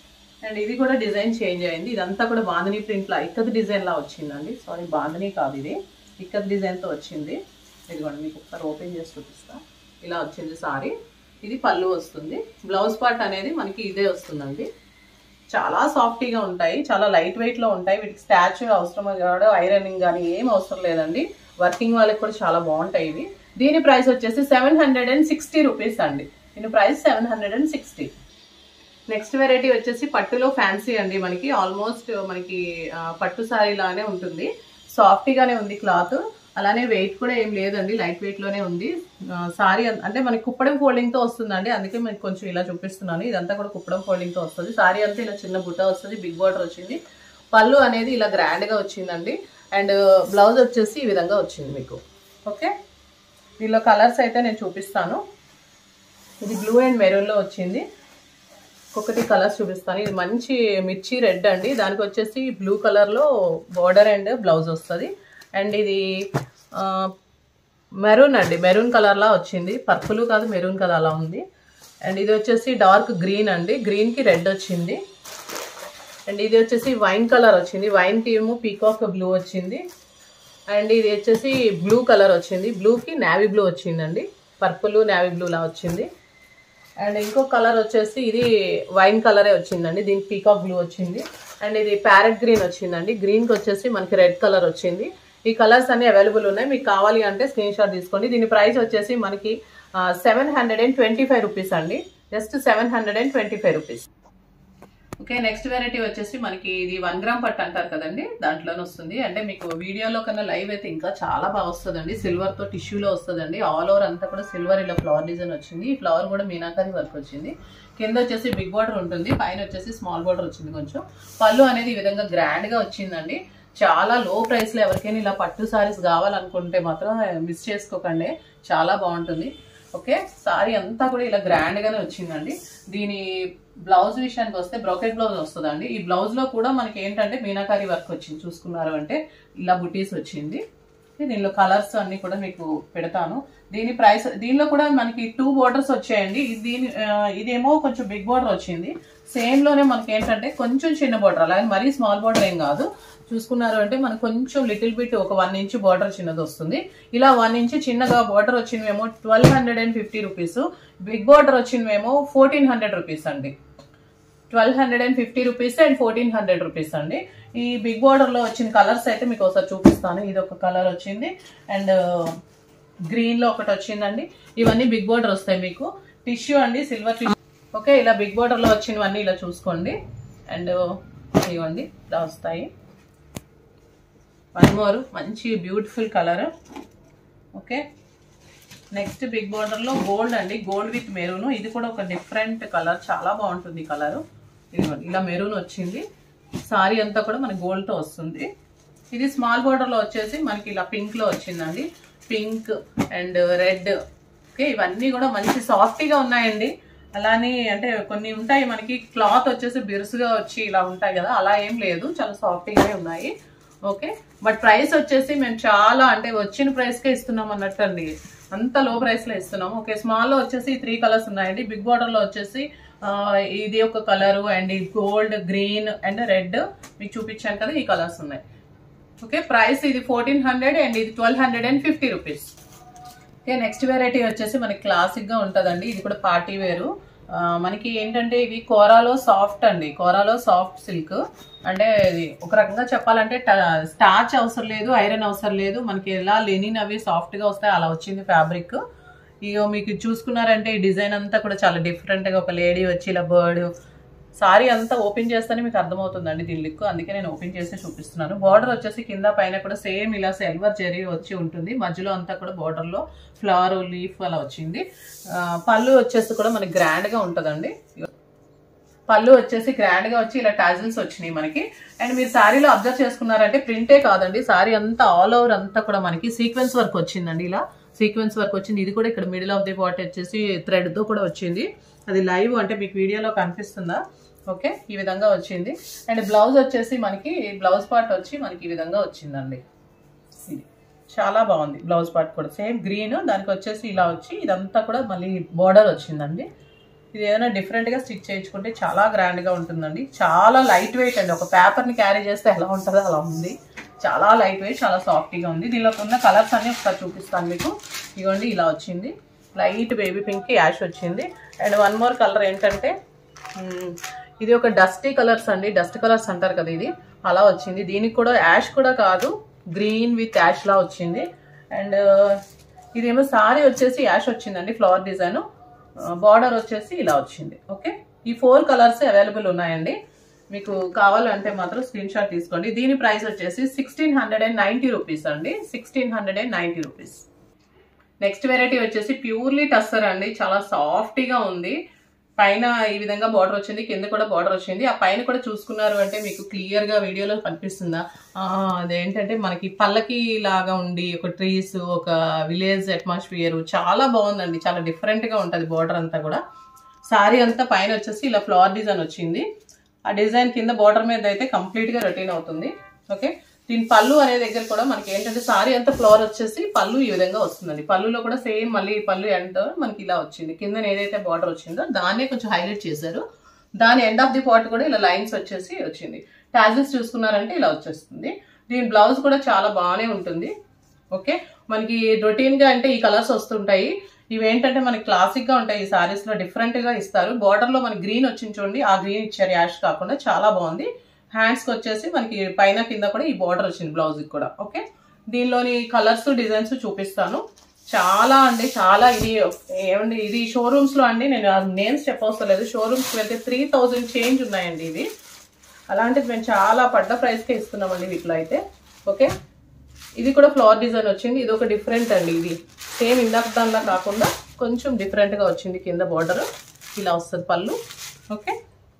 అండ్ ఇది కూడా డిజైన్ చేంజ్ అయింది. ఇదంతా కూడా బాందిని ప్రింట్లో ఇక్కత్ డిజైన్ లా వచ్చిందండి. సారీ బాందిని కాదు, ఇది ఇక్కత్ డిజైన్తో వచ్చింది. ఇదిగోండి మీకు ఒకసారి ఓపెన్ చేసి చూపిస్తా. ఇలా వచ్చింది సారీ. ఇది పళ్ళు వస్తుంది. బ్లౌజ్ పార్ట్ అనేది మనకి ఇదే వస్తుందండి. చాలా సాఫ్టీగా ఉంటాయి, చాలా లైట్ వెయిట్లో ఉంటాయి. వీటికి స్టాచ్యూ అవసరం కాదు, ఐరనింగ్ కానీ ఏం అవసరం లేదండి. వర్కింగ్ వాళ్ళకి కూడా చాలా బాగుంటాయి ఇవి. దీని ప్రైస్ వచ్చేసి seven hundred and sixty rupees అండి. దీని price seven hundred and sixty. Next variety వచ్చేసి పట్టులో ఫ్యాన్సీ అండి. మనకి ఆల్మోస్ట్ మనకి పట్టు సారీ లానే ఉంటుంది. సాఫ్టీగానే ఉంది క్లాత్, అలానే వెయిట్ కూడా ఏం లేదండి, లైట్ వెయిట్ లోనే ఉంది. సారీ అంటే మనకి కుప్పడం ఫోల్డింగ్ తో వస్తుందండి, అందుకే మీకు కొంచెం ఇలా చూపిస్తున్నాను. ఇదంతా కూడా కుప్పడం ఫోల్డింగ్ తో వస్తుంది. సారీ అంతా ఇలా చిన్న బుట్ట వస్తుంది, బిగ్ బార్డర్ వచ్చింది. పళ్ళు అనేది ఇలా గ్రాండ్ గా వచ్చిందండి. అండ్ బ్లౌజ్ వచ్చేసి ఈ విధంగా వచ్చింది మీకు. ఓకే, దీనిలో కలర్స్ అయితే నేను చూపిస్తాను. ఇది బ్లూ అండ్ మెరూన్ లో వచ్చింది. ఒక్కొక్కటి కలర్స్ చూపిస్తాను. ఇది మంచి మిర్చి రెడ్ అండి, దానికి వచ్చేసి బ్లూ కలర్ లో బార్డర్ అండ్ బ్లౌజ్ వస్తుంది. అండ్ ఇది మెరూన్ అండి, మెరూన్ కలర్ లా వచ్చింది. పర్పుల్ కాదు, మెరూన్ కలర్ అలా ఉంది. అండ్ ఇది వచ్చేసి డార్క్ గ్రీన్ అండి, గ్రీన్ కి రెడ్ వచ్చింది. అండ్ ఇది వచ్చేసి వైన్ కలర్ వచ్చింది, వైన్ కి ఏమో పీకాక్ బ్లూ వచ్చింది. అండ్ ఇది వచ్చేసి బ్లూ కలర్ వచ్చింది, బ్లూకి నావీ బ్లూ వచ్చిందండి. పర్పుల్ నావీ బ్లూ లా వచ్చింది. అండ్ ఇంకో కలర్ వచ్చేసి ఇది వైన్ కలరే వచ్చిందండి, దీనికి పీకాక్ బ్లూ వచ్చింది. అండ్ ఇది ప్యారెట్ గ్రీన్ వచ్చిందండి, గ్రీన్కి వచ్చేసి మనకి రెడ్ కలర్ వచ్చింది. ఈ కలర్స్ అన్ని అవైలబుల్ ఉన్నాయి, మీకు కావాలి అంటే స్క్రీన్ షాట్ తీసుకోండి. దీని ప్రైస్ వచ్చేసి మనకి seven hundred and twenty five rupees అండి, just seven hundred and twenty five rupees. Okay, next variety వచ్చేసి మనకి ఇది వన్ గ్రామ్ పట్టు అంటారు కదండి, దాంట్లోనే వస్తుంది. అంటే మీకు వీడియోలో కన్నా లైవ్ అయితే ఇంకా చాలా బాగా వస్తుందండి. సిల్వర్ తో టిష్యూలో వస్తుందండి. ఆల్ ఓవర్ అంతా కూడా సిల్వర్ ఇలా ఫ్లవర్ డిజైన్ వచ్చింది. ఈ ఫ్లవర్ కూడా మీనాకారి వర్క్ వచ్చింది. కింద వచ్చేసి బిగ్ బార్డర్ ఉంటుంది, పైన వచ్చేసి స్మాల్ బార్డర్ వచ్చింది. కొంచెం పళ్ళు అనేది ఈ విధంగా గ్రాండ్ గా వచ్చిందండి. చాలా లో ప్రైస్ లో ఎవరికైనా ఇలా పట్టు సారీస్ కావాలనుకుంటే మాత్రం మిస్ చేసుకోకండి, చాలా బాగుంటుంది. ఓకే, సారీ అంతా కూడా ఇలా గ్రాండ్ గానే వచ్చిందండి. దీని బ్లౌజ్ విషయానికి వస్తే బ్రోకెట్ బ్లౌజ్ వస్తుందండి. ఈ బ్లౌజ్ లో కూడా మనకి ఏంటంటే మీనాకారి వర్క్ వచ్చింది, చూసుకున్నారు అంటే ఇలా బుటీస్ వచ్చింది. దీనిలో కలర్స్ అన్ని కూడా మీకు పెడతాను. దీని ప్రైస్, దీనిలో కూడా మనకి టూ బోర్డర్స్ వచ్చాయండి. దీని ఇదేమో కొంచెం బిగ్ బోర్డర్ వచ్చింది. సేమ్ లోనే మనకి ఏంటంటే కొంచెం చిన్న బోర్డర్, అలాగే మరీ స్మాల్ బోర్డర్ ఏం కాదు. చూసుకున్నారు అంటే మనకు కొంచెం లిటిల్ బిట్ ఒక వన్ ఇంచ్ బార్డర్ చిన్నది వస్తుంది. ఇలా వన్ ఇంచ్ చిన్నగా బార్డర్ వచ్చినవేమో twelve hundred and fifty rupees, big border వచ్చినవేమో ఫోర్టీన్ హండ్రెడ్ రూపీస్ అండి. Twelve hundred and fifty rupees and fourteen hundred rupees అండి. ఈ బిగ్ బార్డర్ లో వచ్చిన కలర్స్ అయితే మీకు ఒకసారి చూపిస్తాను. ఇది ఒక కలర్ వచ్చింది అండ్ గ్రీన్ లో ఒకటి వచ్చిందండి. ఇవన్నీ బిగ్ బార్డర్ వస్తాయి మీకు. టిష్యూ అండి, సిల్వర్ టిష్యూ. ఓకే, ఇలా బిగ్ బార్డర్ లో వచ్చినవన్నీ ఇలా చూసుకోండి. అండ్ ఇవ్వండి ఇలా వస్తాయి. వన్ మోర్ మంచి beautiful colour. Okay, next big border లో గోల్డ్ అండి, గోల్డ్ విత్ మెరూన్. ఇది కూడా ఒక డిఫరెంట్ కలర్, చాలా బాగుంటుంది కలర్. ఇదిగోండి ఇలా మెరూన్ వచ్చింది. సారీ అంతా కూడా మనకి గోల్డ్ తో వస్తుంది. ఇది స్మాల్ బార్డర్ లో వచ్చేసి మనకి ఇలా పింక్ లో వచ్చిందండి, పింక్ అండ్ రెడ్. ఓకే, ఇవన్నీ కూడా మంచి సాఫ్టీగా ఉన్నాయండి. అలానే అంటే కొన్ని ఉంటాయి మనకి క్లాత్ వచ్చేసి బిరుసుగా వచ్చి ఇలా ఉంటాయి కదా, అలా ఏం లేదు, చాలా సాఫ్టీగానే ఉన్నాయి. ఓకే, బట్ ప్రైస్ వచ్చేసి మేము చాలా అంటే వచ్చిన ప్రైస్ కే ఇస్తున్నాం అన్నట్టు అండి, అంత లో ప్రైస్ లో ఇస్తున్నాము. ఓకే, స్మాల్ లో వచ్చేసి త్రీ కలర్స్ ఉన్నాయండి. బిగ్ బార్డర్ లో వచ్చేసి ఇది ఒక colour and gold, green and red మీకు చూపించాను కదా, ఈ కలర్స్ ఉన్నాయి. ఓకే, ప్రైస్ ఇది ఫోర్టీన్ హండ్రెడ్ అండ్ ఇది twelve hundred and fifty rupees. Okay, next variety వచ్చేసి మనకి క్లాసిక్ గా ఉంటదండి. ఇది కూడా పార్టీ వేరు. మనకి ఏంటంటే ఇవి కోరాలో సాఫ్ట్ అండి, కోరాలో సాఫ్ట్ సిల్క్. అంటే ఇది ఒక రకంగా చెప్పాలంటే స్టార్చ్ అవసరం లేదు, ఐరన్ అవసరం లేదు. మనకి ఎలా లెనిన్ అవి సాఫ్ట్ గా వస్తాయి అలా వచ్చింది ఫ్యాబ్రిక్. ఇక మీకు చూసుకున్నారంటే ఈ డిజైన్ అంతా కూడా చాలా డిఫరెంట్ గా, ఒక లేడీ వచ్చి ఇలా బర్డ్. సారీ అంతా ఓపెన్ చేస్తేనే మీకు అర్థమవుతుందండి దీని లుక్, అందుకే నేను ఓపెన్ చేసి చూపిస్తున్నాను. బార్డర్ వచ్చేసి కింద పైన కూడా సేమ్ ఇలా సిల్వర్ జరీ వచ్చి ఉంటుంది. మధ్యలో అంతా కూడా బార్డర్ లో ఫ్లవర్ లీఫ్ అలా వచ్చింది. పళ్ళు వచ్చేసి కూడా మనకి గ్రాండ్ గా ఉంటదండి. పళ్ళు వచ్చేసి గ్రాండ్ గా వచ్చి ఇలా టాజిల్స్ వచ్చినాయి మనకి. అండ్ మీరు శారీలో అబ్జర్వ్ చేసుకున్నారంటే ప్రింటే కాదండి, శారీ అంతా ఆల్ ఓవర్ అంతా కూడా మనకి సీక్వెన్స్ వర్క్ వచ్చిందండి. ఇలా సీక్వెన్స్ వర్క్ వచ్చింది. ఇది కూడా ఇక్కడ మిడిల్ ఆఫ్ ది పార్ట్ వచ్చేసి థ్రెడ్ తో కూడా వచ్చింది. అది లైవ్ అంటే మీకు వీడియోలో కనిపిస్తుందా? ఓకే, ఈ విధంగా వచ్చింది. అండ్ బ్లౌజ్ వచ్చేసి మనకి బ్లౌజ్ పార్ట్ వచ్చి మనకి ఈ విధంగా వచ్చిందండి. ఇది చాలా బాగుంది. బ్లౌజ్ పార్ట్ కూడా సేమ్ గ్రీన్, దానికి వచ్చేసి ఇలా వచ్చి ఇదంతా కూడా మళ్ళీ బోర్డర్ వచ్చిందండి. ఇది ఏదైనా డిఫరెంట్గా స్టిచ్ చేయించుకుంటే చాలా గ్రాండ్గా ఉంటుందండి. చాలా లైట్ వెయిట్ అండి. ఒక పేపర్ని క్యారీ చేస్తే ఎలా ఉంటుందో అలా ఉంది. చాలా లైట్ వెయిట్, చాలా సాఫ్ట్గా ఉంది. దీనిలో ఉన్న కలర్స్ అన్ని ఒకసారి చూపిస్తాను మీకు. ఇదిగోండి ఇలా వచ్చింది. లైట్ బేబీ పింక్ యాష్ వచ్చింది. అండ్ వన్ మోర్ కలర్ ఏంటంటే ఇది ఒక డస్టీ కలర్స్ అండి. డస్ట్ కలర్స్ అంటారు కదా, ఇది అలా వచ్చింది. దీనికి కూడా యాష్ కూడా కాదు, గ్రీన్ విత్ యాష్ లా వచ్చింది. అండ్ ఇదేమో సారీ వచ్చేసి యాష్ వచ్చిందండి, ఫ్లవర్ డిజైన్. బార్డర్ వచ్చేసి ఇలా వచ్చింది. ఓకే, ఈ ఫోర్ కలర్స్ అవైలబుల్ ఉన్నాయండి. మీకు కావాలంటే మాత్రం స్క్రీన్ షాట్ తీసుకోండి. దీని ప్రైస్ వచ్చేసి sixteen hundred and ninety rupees అండి. Sixteen hundred and ninety rupees. Next variety వచ్చేసి ప్యూర్లీ టస్సర్ అండి. చాలా సాఫ్ట్గా ఉంది. పైన ఈ విధంగా బార్డర్ వచ్చింది, కింద కూడా బార్డర్ వచ్చింది. ఆ పైన కూడా చూసుకున్నారు అంటే మీకు క్లియర్ గా వీడియోలో కనిపిస్తుందా, అదేంటంటే మనకి పల్లకి లాగా ఉండి ఒక ట్రీస్, ఒక విలేజ్ అట్మాస్ఫియర్ చాలా బాగుందండి. చాలా డిఫరెంట్ గా ఉంటది బార్డర్ అంతా కూడా. సారీ అంతా పైన వచ్చేసి ఇలా ఫ్లవర్ డిజైన్ వచ్చింది. ఆ డిజైన్ కింద బార్డర్ మీద అయితే కంప్లీట్ గా రొటీన్ అవుతుంది. ఓకే, దీని పళ్ళు అనే దగ్గర కూడా మనకి ఏంటంటే సారీ అంతా ఫ్లవర్ వచ్చేసి పళ్ళు ఈ విధంగా వస్తుందండి. పళ్ళులో కూడా సేమ్ మళ్ళీ పళ్ళు ఎండ్ మనకి ఇలా వచ్చింది. కింద ఏదైతే బార్డర్ వచ్చిందో దాన్నే కొంచెం హైలైట్ చేశారు. దాని ఎండ్ ఆఫ్ ది పార్ట్ కూడా ఇలా లైన్స్ వచ్చేసి వచ్చింది. టాజిల్స్ చూసుకున్నారంటే ఇలా వచ్చేస్తుంది. దీని బ్లౌజ్ కూడా చాలా బాగానే ఉంటుంది. ఓకే, మనకి రొటీన్ గా అంటే ఈ కలర్స్ వస్తుంటాయి. ఇవేంటంటే మనకి క్లాసిక్ గా ఉంటాయి. ఈ సారీస్ లో డిఫరెంట్ గా ఇస్తారు. బార్డర్ లో మనకి గ్రీన్ వచ్చింది చూడండి, ఆ గ్రీన్ ఇచ్చారు, యాష్ కాకుండా. చాలా బాగుంది. హ్యాండ్స్ కి వచ్చేసి మనకి పైన కింద కూడా ఈ బార్డర్ వచ్చింది బ్లౌజ్ కి కూడా. ఓకే, దీనిలోని కలర్స్ డిజైన్స్ చూపిస్తాను. చాలా అండి చాలా. ఇది ఏమండి, ఇది షోరూమ్స్ లో అండి, నేను నేమ్స్ చెప్పవసరం లేదు. షోరూమ్స్ కి వెళ్తే త్రీ థౌజండ్ చేంజ్ ఉన్నాయండి ఇవి. అలాంటిది మేము చాలా పడ్డ ప్రైస్ కే ఇస్తున్నామండి వీటిలో అయితే. ఓకే, ఇది కూడా ఫ్లవర్ డిజైన్ వచ్చింది. ఇది ఒక డిఫరెంట్ అండి. ఇది సేమ్ ఇందాక దానిలా కాకుండా కొంచెం డిఫరెంట్ గా వచ్చింది. కింద బార్డర్ ఇలా వస్తుంది పళ్ళు. ఓకే,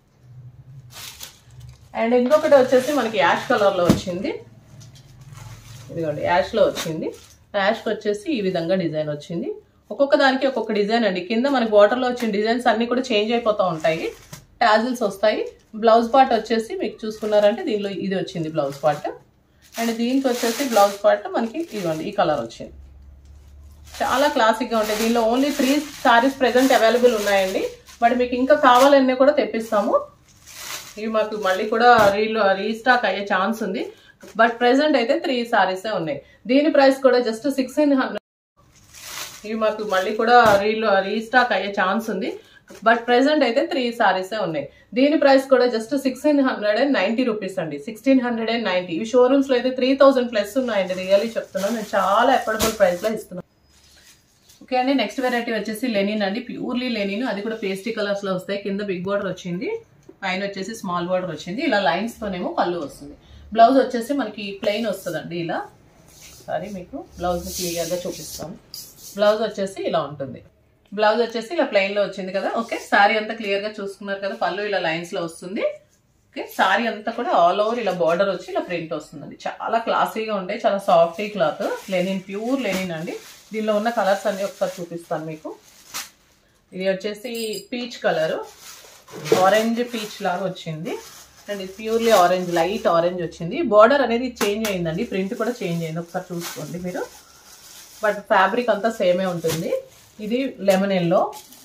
అండ్ ఇంకొకటి వచ్చేసి మనకి యాష్ కలర్ లో వచ్చింది. ఇదిగోండి యాష్ లో వచ్చింది. యాష్ కి వచ్చేసి ఈ విధంగా డిజైన్ వచ్చింది. ఒక్కొక్క దానికి ఒక్కొక్క డిజైన్ అండి. కింద మనకి బార్డర్ లో వచ్చిన డిజైన్స్ అన్ని కూడా చేంజ్ అయిపోతూ ఉంటాయి. టాజిల్స్ వస్తాయి. బ్లౌజ్ పార్ట్ వచ్చేసి మీకు చూసుకున్నారంటే దీనిలో ఇది వచ్చింది బ్లౌజ్ పార్ట్. అండ్ దీనికి వచ్చేసి బ్లౌజ్ పార్ట్ మనకి ఇదిగోండి ఈ కలర్ వచ్చింది. చాలా క్లాసిక్ గా ఉంటాయి. దీనిలో only three saris present available ఉన్నాయండి. బట్ మీకు ఇంకా కావాలన్నీ కూడా తెప్పిస్తాము. ఇవి మాకు మళ్ళీ కూడా రీల్ రీస్టాక్ అయ్యే ఛాన్స్ ఉంది. బట్ ప్రెసెంట్ అయితే త్రీ సారీసే ఉన్నాయి. దీని ప్రైస్ కూడా జస్ట్ సిక్స్టీన్ హండ్రెడ్. ఇవి మాకు మళ్ళీ కూడా రీల్ రీస్టాక్ అయ్యే ఛాన్స్ ఉంది. బట్ ప్రెసెంట్ అయితే త్రీ సారీసే ఉన్నాయి. దీని ప్రైస్ కూడా just sixteen hundred and ninety rupees అండి. Sixteen hundred and ninety. ఈ షోరూమ్స్ లో అయితే త్రీ థౌసండ్ ప్లస్ ఉన్నాయండి. రియల్లీ చెప్తున్నాను, నేను చాలా అఫోర్డబుల్ ప్రైస్ లో ఇస్తున్నాను. ఓకే అండి, నెక్స్ట్ వెరైటీ వచ్చేసి లెనిన్ అండి. Purely linen. అది కూడా పేస్టీ కలర్స్ లో వస్తాయి. కింద బిగ్ బార్డర్ వచ్చింది, పైన వచ్చేసి స్మాల్ బార్డర్ వచ్చింది. ఇలా లైన్స్ తోనేమో పళ్ళు వస్తుంది. బ్లౌజ్ వచ్చేసి మనకి ప్లెయిన్ వస్తుందండి. ఇలా సారీ మీకు బ్లౌజ్ క్లియర్ గా చూపిస్తాను. బ్లౌజ్ వచ్చేసి ఇలా ఉంటుంది. బ్లౌజ్ వచ్చేసి ఇలా ప్లెయిన్ లో వచ్చింది కదా. ఓకే, సారీ అంతా క్లియర్ గా చూసుకున్నారు కదా. పళ్ళు ఇలా లైన్స్ లో వస్తుంది. ఓకే, సారీ అంతా కూడా ఆల్ ఓవర్ ఇలా బార్డర్ వచ్చి ఇలా ప్రింట్ వస్తుందండి. చాలా క్లాసీగా ఉంటాయి. చాలా soft cloth. Linen, pure linen అండి. దీనిలో ఉన్న కలర్స్ అన్ని ఒకసారి చూపిస్తాను మీకు. ఇది వచ్చేసి పీచ్ కలర్, ఆరెంజ్ పీచ్ లాగా వచ్చింది. అండ్ ఇది ప్యూర్లీ ఆరెంజ్, లైట్ ఆరెంజ్ వచ్చింది. బార్డర్ అనేది చేంజ్ అయిందండి, ప్రింట్ కూడా చేంజ్ అయింది. ఒకసారి చూసుకోండి మీరు. బట్ ఫ్యాబ్రిక్ అంతా సేమే ఉంటుంది. ఇది లెమన్ ఎల్లో,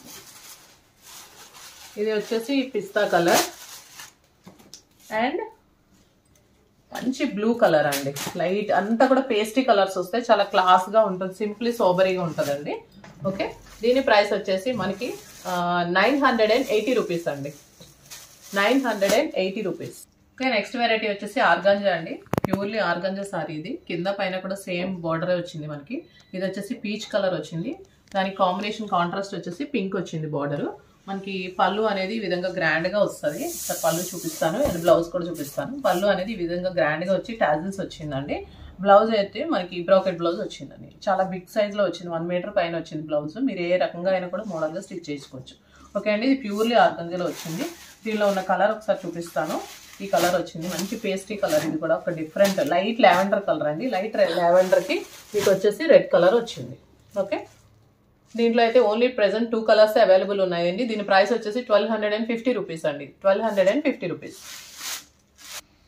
ఇది వచ్చేసి పిస్తా కలర్, అండ్ మంచి బ్లూ కలర్ అండి. లైట్ అంతా కూడా పేస్టీ కలర్స్ వస్తాయి. చాలా క్లాస్ గా ఉంటుంది. సింప్లీ సోబరీగా ఉంటుందండి. ఓకే, దీని ప్రైస్ వచ్చేసి మనకి nine hundred and eighty rupees అండి. Nine hundred and eighty rupees. Okay, next variety వచ్చేసి ఆర్గాంజా అండి. Purely organza sari. ఇది కింద పైన కూడా సేమ్ బార్డర్ వచ్చింది మనకి. ఇది వచ్చేసి పీచ్ కలర్ వచ్చింది. దానికి కాంబినేషన్ కాంట్రాస్ట్ వచ్చేసి పింక్ వచ్చింది బార్డర్. మనకి పళ్ళు అనేది ఈ విధంగా గ్రాండ్ గా వస్తుంది. సార్ పళ్ళు చూపిస్తాను, అండ్ బ్లౌజ్ కూడా చూపిస్తాను. పళ్ళు అనేది ఈ విధంగా గ్రాండ్ గా వచ్చి టాజిల్స్ వచ్చిందండి. బ్లౌజ్ అయితే మనకి బ్రోకెట్ బ్లౌజ్ వచ్చిందండి. చాలా బిగ్ సైజ్ లో వచ్చింది. వన్ మీటర్ పైన వచ్చింది బ్లౌజ్. మీరు ఏ రకంగా అయినా కూడా మోడల్ గా స్టిచ్ చేసుకోవచ్చు. ఓకే అండి, ఇది ప్యూర్లీ ఆర్గంజాలో వచ్చింది. దీనిలో ఉన్న కలర్ ఒకసారి చూపిస్తాను. ఈ కలర్ వచ్చింది, మంచి పేస్టీ కలర్. ఇది కూడా ఒక డిఫరెంట్ లైట్ లావెండర్ కలర్ అండి. లైట్ లావెండర్ కి మీకు వచ్చేసి రెడ్ కలర్ వచ్చింది. ఓకే, దీంట్లో అయితే only present two colours available ఉన్నాయండి. దీని ప్రైస్ వచ్చేసి twelve hundred and fifty rupees అండి. Twelve hundred and fifty rupees.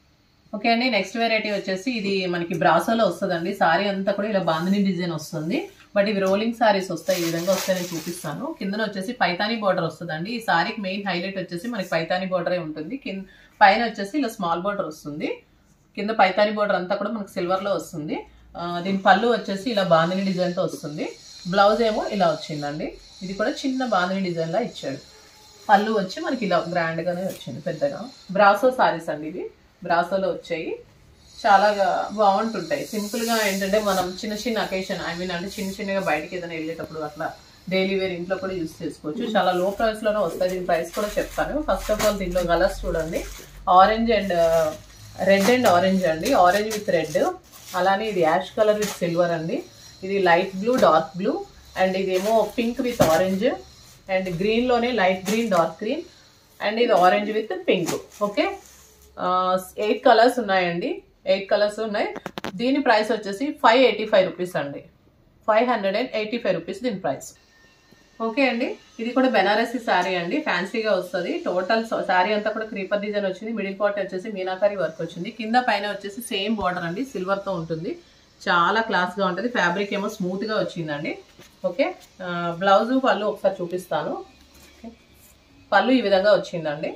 Okay అండి, నెక్స్ట్ వెరైటీ వచ్చేసి ఇది మనకి బ్రాసోలో వస్తుందండి. సారీ అంతా కూడా ఇలా బాందిని డిజైన్ వస్తుంది. బట్ ఇవి రోలింగ్ సారీస్ వస్తాయి. ఈ విధంగా వస్తే నేను చూపిస్తాను. కింద వచ్చేసి పైతానీ బార్డర్ వస్తుందండి. ఈ సారీకి మెయిన్ హైలైట్ వచ్చేసి మనకి పైతానీ బార్డరే ఉంటుంది. కింద పైన వచ్చేసి ఇలా స్మాల్ బార్డర్ వస్తుంది. కింద పైతానీ బార్డర్ అంతా కూడా మనకి సిల్వర్ లో వస్తుంది. దీని పళ్ళు వచ్చేసి ఇలా బాందిని డిజైన్ తో వస్తుంది. బ్లౌజ్ ఏమో ఇలా వచ్చిందండి. ఇది కూడా చిన్న బాందిని డిజైన్ లా ఇచ్చాడు. పళ్ళు వచ్చి మనకి ఇలా గ్రాండ్ గానే వచ్చింది పెద్దగా. బ్రాసో సారీస్ అండి ఇవి, బ్రాసోలో వచ్చాయి. చాలా బాగుంటుంటాయి. సింపుల్ గా ఏంటంటే మనం చిన్న చిన్న అకేషన్ ఐ మీన్ అంటే చిన్న చిన్నగా బయటకి ఏదైనా వెళ్ళేటప్పుడు అట్లా డైలీ వేర్ ఇంట్లో కూడా యూజ్ చేసుకోవచ్చు. చాలా లో ప్రైస్ లోనే వస్తాయి. దీని ప్రైస్ కూడా చెప్తాను. ఫస్ట్ ఆఫ్ ఆల్ దీంట్లో కలర్స్ చూడండి. Orange and red and orange అండి. ఆరెంజ్ విత్ రెడ్, అలానే ఇది యాష్ కలర్ విత్ సిల్వర్ అండి. ఇది light blue dark blue, and ఇదేమో pink with orange, and green లోనే light green dark green, and ఇది orange with pink. Okay, eight colours ఉన్నాయండి. Eight colours ఉన్నాయి. దీని ప్రైస్ వచ్చేసి ఫైవ్ ఎయిటీ ఫైవ్ రూపీస్ అండి. Five hundred and eighty five rupees దీని price. Okay అండి, ఇది కూడా బెనారసీ శారీ అండి. ఫ్యాన్సీగా వస్తుంది. టోటల్ శారీ అంతా కూడా క్రీపర్ డిజైన్ వచ్చింది. మిడిల్ పార్ట్ వచ్చేసి మీనాకారి వర్క్ వచ్చింది. కింద పైన వచ్చేసి సేమ్ బార్డర్ అండి, సిల్వర్ తో ఉంటుంది. చాలా క్లాస్ గా ఉంటుంది. ఫ్యాబ్రిక్ ఏమో స్మూత్ గా వచ్చిందండి. ఓకే, బ్లౌజ్ పళ్ళు ఒకసారి చూపిస్తాను. పళ్ళు ఈ విధంగా వచ్చిందండి.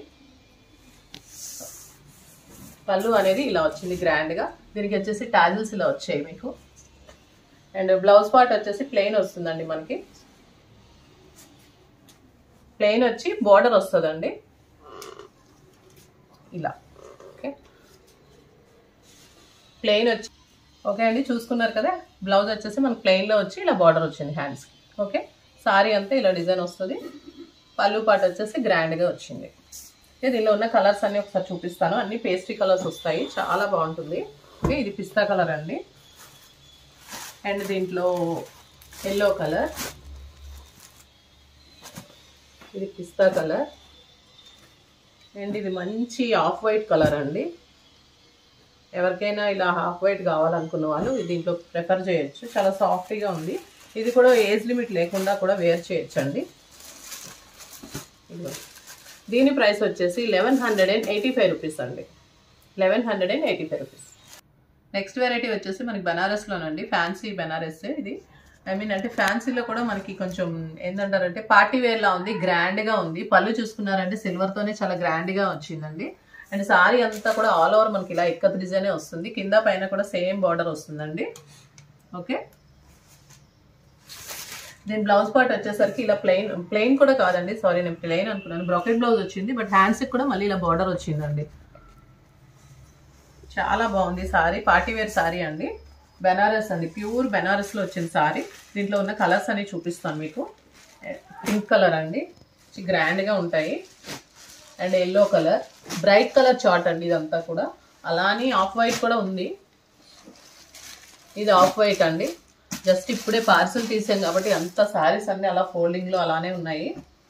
పళ్ళు అనేది ఇలా వచ్చింది గ్రాండ్ గా. దీనికి వచ్చేసి టాజిల్స్ ఇలా వచ్చాయి మీకు. అండ్ బ్లౌజ్ పార్ట్ వచ్చేసి ప్లెయిన్ వస్తుందండి మనకి. ప్లెయిన్ వచ్చి బార్డర్ వస్తుందండి ఇలా. ఓకే, ప్లెయిన్ వచ్చి ఓకే అండి, చూసుకున్నారు కదా. బ్లౌజ్ వచ్చేసి మనకి ప్లెయిన్ లో వచ్చి ఇలా బార్డర్ వచ్చింది హ్యాండ్స్ కి. ఓకే, సారీ అంతా ఇలా డిజైన్ వస్తుంది. పళ్ళు పార్ట్ వచ్చేసి గ్రాండ్ గా వచ్చింది. దీనిలో ఉన్న కలర్స్ అన్ని ఒకసారి చూపిస్తాను. అన్ని పేస్ట్రీ కలర్స్ వస్తాయి. చాలా బాగుంటుంది. ఓకే, ఇది పిస్తా కలర్ అండి. అండ్ దీంట్లో ఎల్లో కలర్, ఇది పిస్తా కలర్, అండ్ ఇది మంచి ఆఫ్ వైట్ కలర్ అండి. ఎవరికైనా ఇలా హాఫ్ వైట్ కావాలనుకున్న వాళ్ళు దీంట్లో ప్రిఫర్ చేయొచ్చు. చాలా సాఫ్ట్గా ఉంది. ఇది కూడా ఏజ్ లిమిట్ లేకుండా కూడా వేర్ చేయొచ్చు అండి. దీని ప్రైస్ వచ్చేసి eleven hundred and eighty five rupees అండి. Eleven hundred and eighty five rupees. Next variety వచ్చేసి మనకి బెనారస్లోనండి. ఫ్యాన్సీ బెనారస్ ఇది. ఐ మీన్ అంటే ఫ్యాన్సీలో కూడా మనకి కొంచెం ఏంటంటారంటే పార్టీ వేర్ లా ఉంది. గ్రాండ్ గా ఉంది. పళ్ళు చూసుకున్నారంటే సిల్వర్ తోనే చాలా గ్రాండ్ గా వచ్చిందండి. అండ్ సారీ అంతా కూడా ఆల్ ఓవర్ మనకి ఇలా ఇక్కత్ డిజైనే వస్తుంది. కింద పైన కూడా సేమ్ బార్డర్ వస్తుందండి. ఓకే, దీని బ్లౌజ్ పార్ట్ వచ్చేసరికి ఇలా ప్లెయిన్ ప్లెయిన్ కూడా కాదండి, సారీ నేను ప్లెయిన్ అనుకున్నాను. బ్రాకెట్ బ్లౌజ్ వచ్చింది. బట్ హ్యాండ్స్ కూడా మళ్ళీ ఇలా బార్డర్ వచ్చిందండి. చాలా బాగుంది సారీ. పార్టీ వేర్ సారీ అండి. బెనారస్ అండి, ప్యూర్ బెనారస్ లో వచ్చింది సారీ. దీంట్లో ఉన్న కలర్స్ అన్ని చూపిస్తాను మీకు. పింక్ కలర్ అండి, గ్రాండ్ గా ఉంటాయి. And yellow colour, bright colour chart అండి ఇదంతా కూడా. అలానే ఆఫ్ వైట్ కూడా ఉంది. ఇది ఆఫ్ వైట్ అండి. జస్ట్ ఇప్పుడే పార్సల్ తీసాం కాబట్టి అంత సారీస్ అన్ని అలా ఫోల్డింగ్ లో అలానే ఉన్నాయి.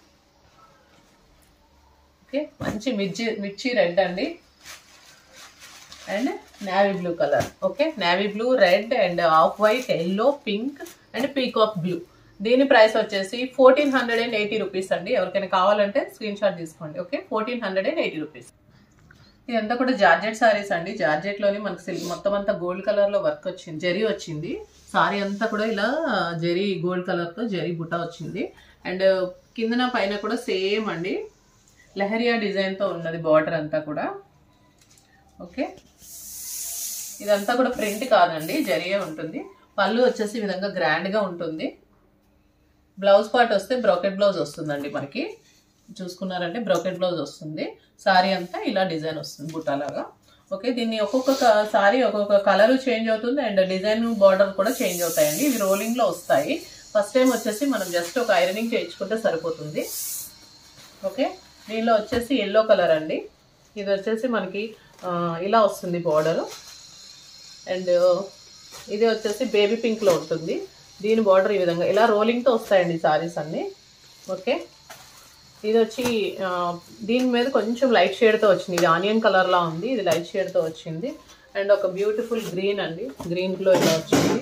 ఓకే, మంచి మిర్చి మిర్చి రెడ్ అండి. And navy blue colour. Okay, navy blue, red and off white, yellow, pink and peacock blue. దీని ప్రైస్ వచ్చేసి fourteen hundred and eighty rupees అండి. ఎవరికైనా కావాలంటే స్క్రీన్ షాట్ తీసుకోండి. Okay, fourteen hundred and eighty rupees. ఇదంతా కూడా georgette saris అండి. Georgette లోని మనకి సిల్క్ మొత్తం అంతా గోల్డ్ కలర్ లో వర్క్ వచ్చింది, జరీ వచ్చింది. సారీ అంతా కూడా ఇలా జరీ గోల్డ్ కలర్ తో జరీ బుట్ట వచ్చింది. అండ్ కిందన పైన కూడా సేమ్ అండి లెహరియా డిజైన్ తో ఉన్నది బార్డర్ అంతా కూడా. ఓకే, ఇదంతా కూడా ప్రింట్ కాదండి, జరీయే ఉంటుంది. పళ్ళు వచ్చేసి ఈ విధంగా గ్రాండ్ గా ఉంటుంది. బ్లౌజ్ పార్ట్ వస్తే బ్రోకెట్ బ్లౌజ్ వస్తుందండి మనకి. చూసుకున్నారంటే బ్రోకెట్ బ్లౌజ్ వస్తుంది. సారీ అంతా ఇలా డిజైన్ వస్తుంది బుట్టాలాగా. ఓకే, దీన్ని ఒక్కొక్క సారీ ఒక్కొక్క కలర్ చేంజ్ అవుతుంది. అండ్ డిజైన్ బార్డర్ కూడా చేంజ్ అవుతాయండి. ఇవి రోలింగ్ లో వస్తాయి. ఫస్ట్ టైం వచ్చేసి మనం జస్ట్ ఒక ఐరనింగ్ చేయించుకుంటే సరిపోతుంది. ఓకే, దీనిలో వచ్చేసి ఎల్లో కలర్ అండి. ఇది వచ్చేసి మనకి ఇలా వస్తుంది బార్డర్. అండ్ ఇది వచ్చేసి బేబీ పింక్ లో ఉంటుంది. దీని బార్డర్ ఈ విధంగా ఇలా రోలింగ్ తో వస్తాయండి సారీస్ అన్ని. ఓకే, ఇది వచ్చి దీని మీద కొంచెం లైట్ షేడ్ తో వచ్చింది. ఇది ఆనియన్ కలర్ లా ఉంది. ఇది లైట్ షేడ్ తో వచ్చింది. అండ్ ఒక బ్యూటిఫుల్ గ్రీన్ అండి, గ్రీన్ లో ఇలా వచ్చింది.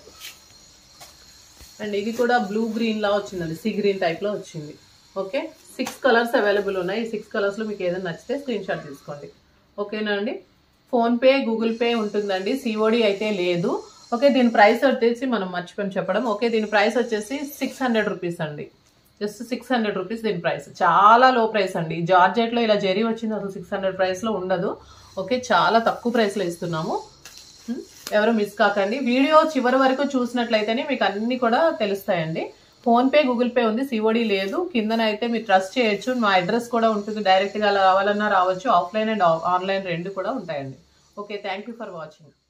అండ్ ఇది కూడా బ్లూ గ్రీన్ లా వచ్చిందండి, సీ గ్రీన్ టైప్ లో వచ్చింది. ఓకే, సిక్స్ కలర్స్ అవైలబుల్ ఉన్నాయి. ఈ సిక్స్ కలర్స్ లో మీకు ఏదైనా నచ్చితే స్క్రీన్ షాట్ తీసుకోండి. ఓకేనా అండి. ఫోన్ పే గూగుల్ పే ఉంటుందండి, సిఓడి అయితే లేదు. ఓకే, దీని ప్రైస్ వచ్చేసి మనం మర్చిపోయి చెప్పడం. ఓకే, దీని ప్రైస్ వచ్చేసి సిక్స్ హండ్రెడ్ రూపీస్ అండి. జస్ట్ సిక్స్ హండ్రెడ్ రూపీస్ దీని ప్రైస్. చాలా లో ప్రైస్ అండి. జార్జెట్ లో ఇలా జెరీ వచ్చింది, అసలు సిక్స్ హండ్రెడ్ ప్రైస్ లో ఉండదు. ఓకే, చాలా తక్కువ ప్రైస్ లో ఇస్తున్నాము. ఎవరు మిస్ కాకండి. వీడియో చివరి వరకు చూసినట్లయితేనే మీకు అన్ని కూడా తెలుస్తాయండి. ఫోన్ పే గూగుల్ పే ఉంది, సిఓడి లేదు. కిందన అయితే మీరు ట్రస్ట్ చేయొచ్చు. మా అడ్రస్ కూడా ఉంటుంది, డైరెక్ట్ గా రావాలన్నా రావచ్చు. ఆఫ్లైన్ అండ్ ఆన్లైన్ రెండు కూడా ఉంటాయండి. Okay, thank you for watching.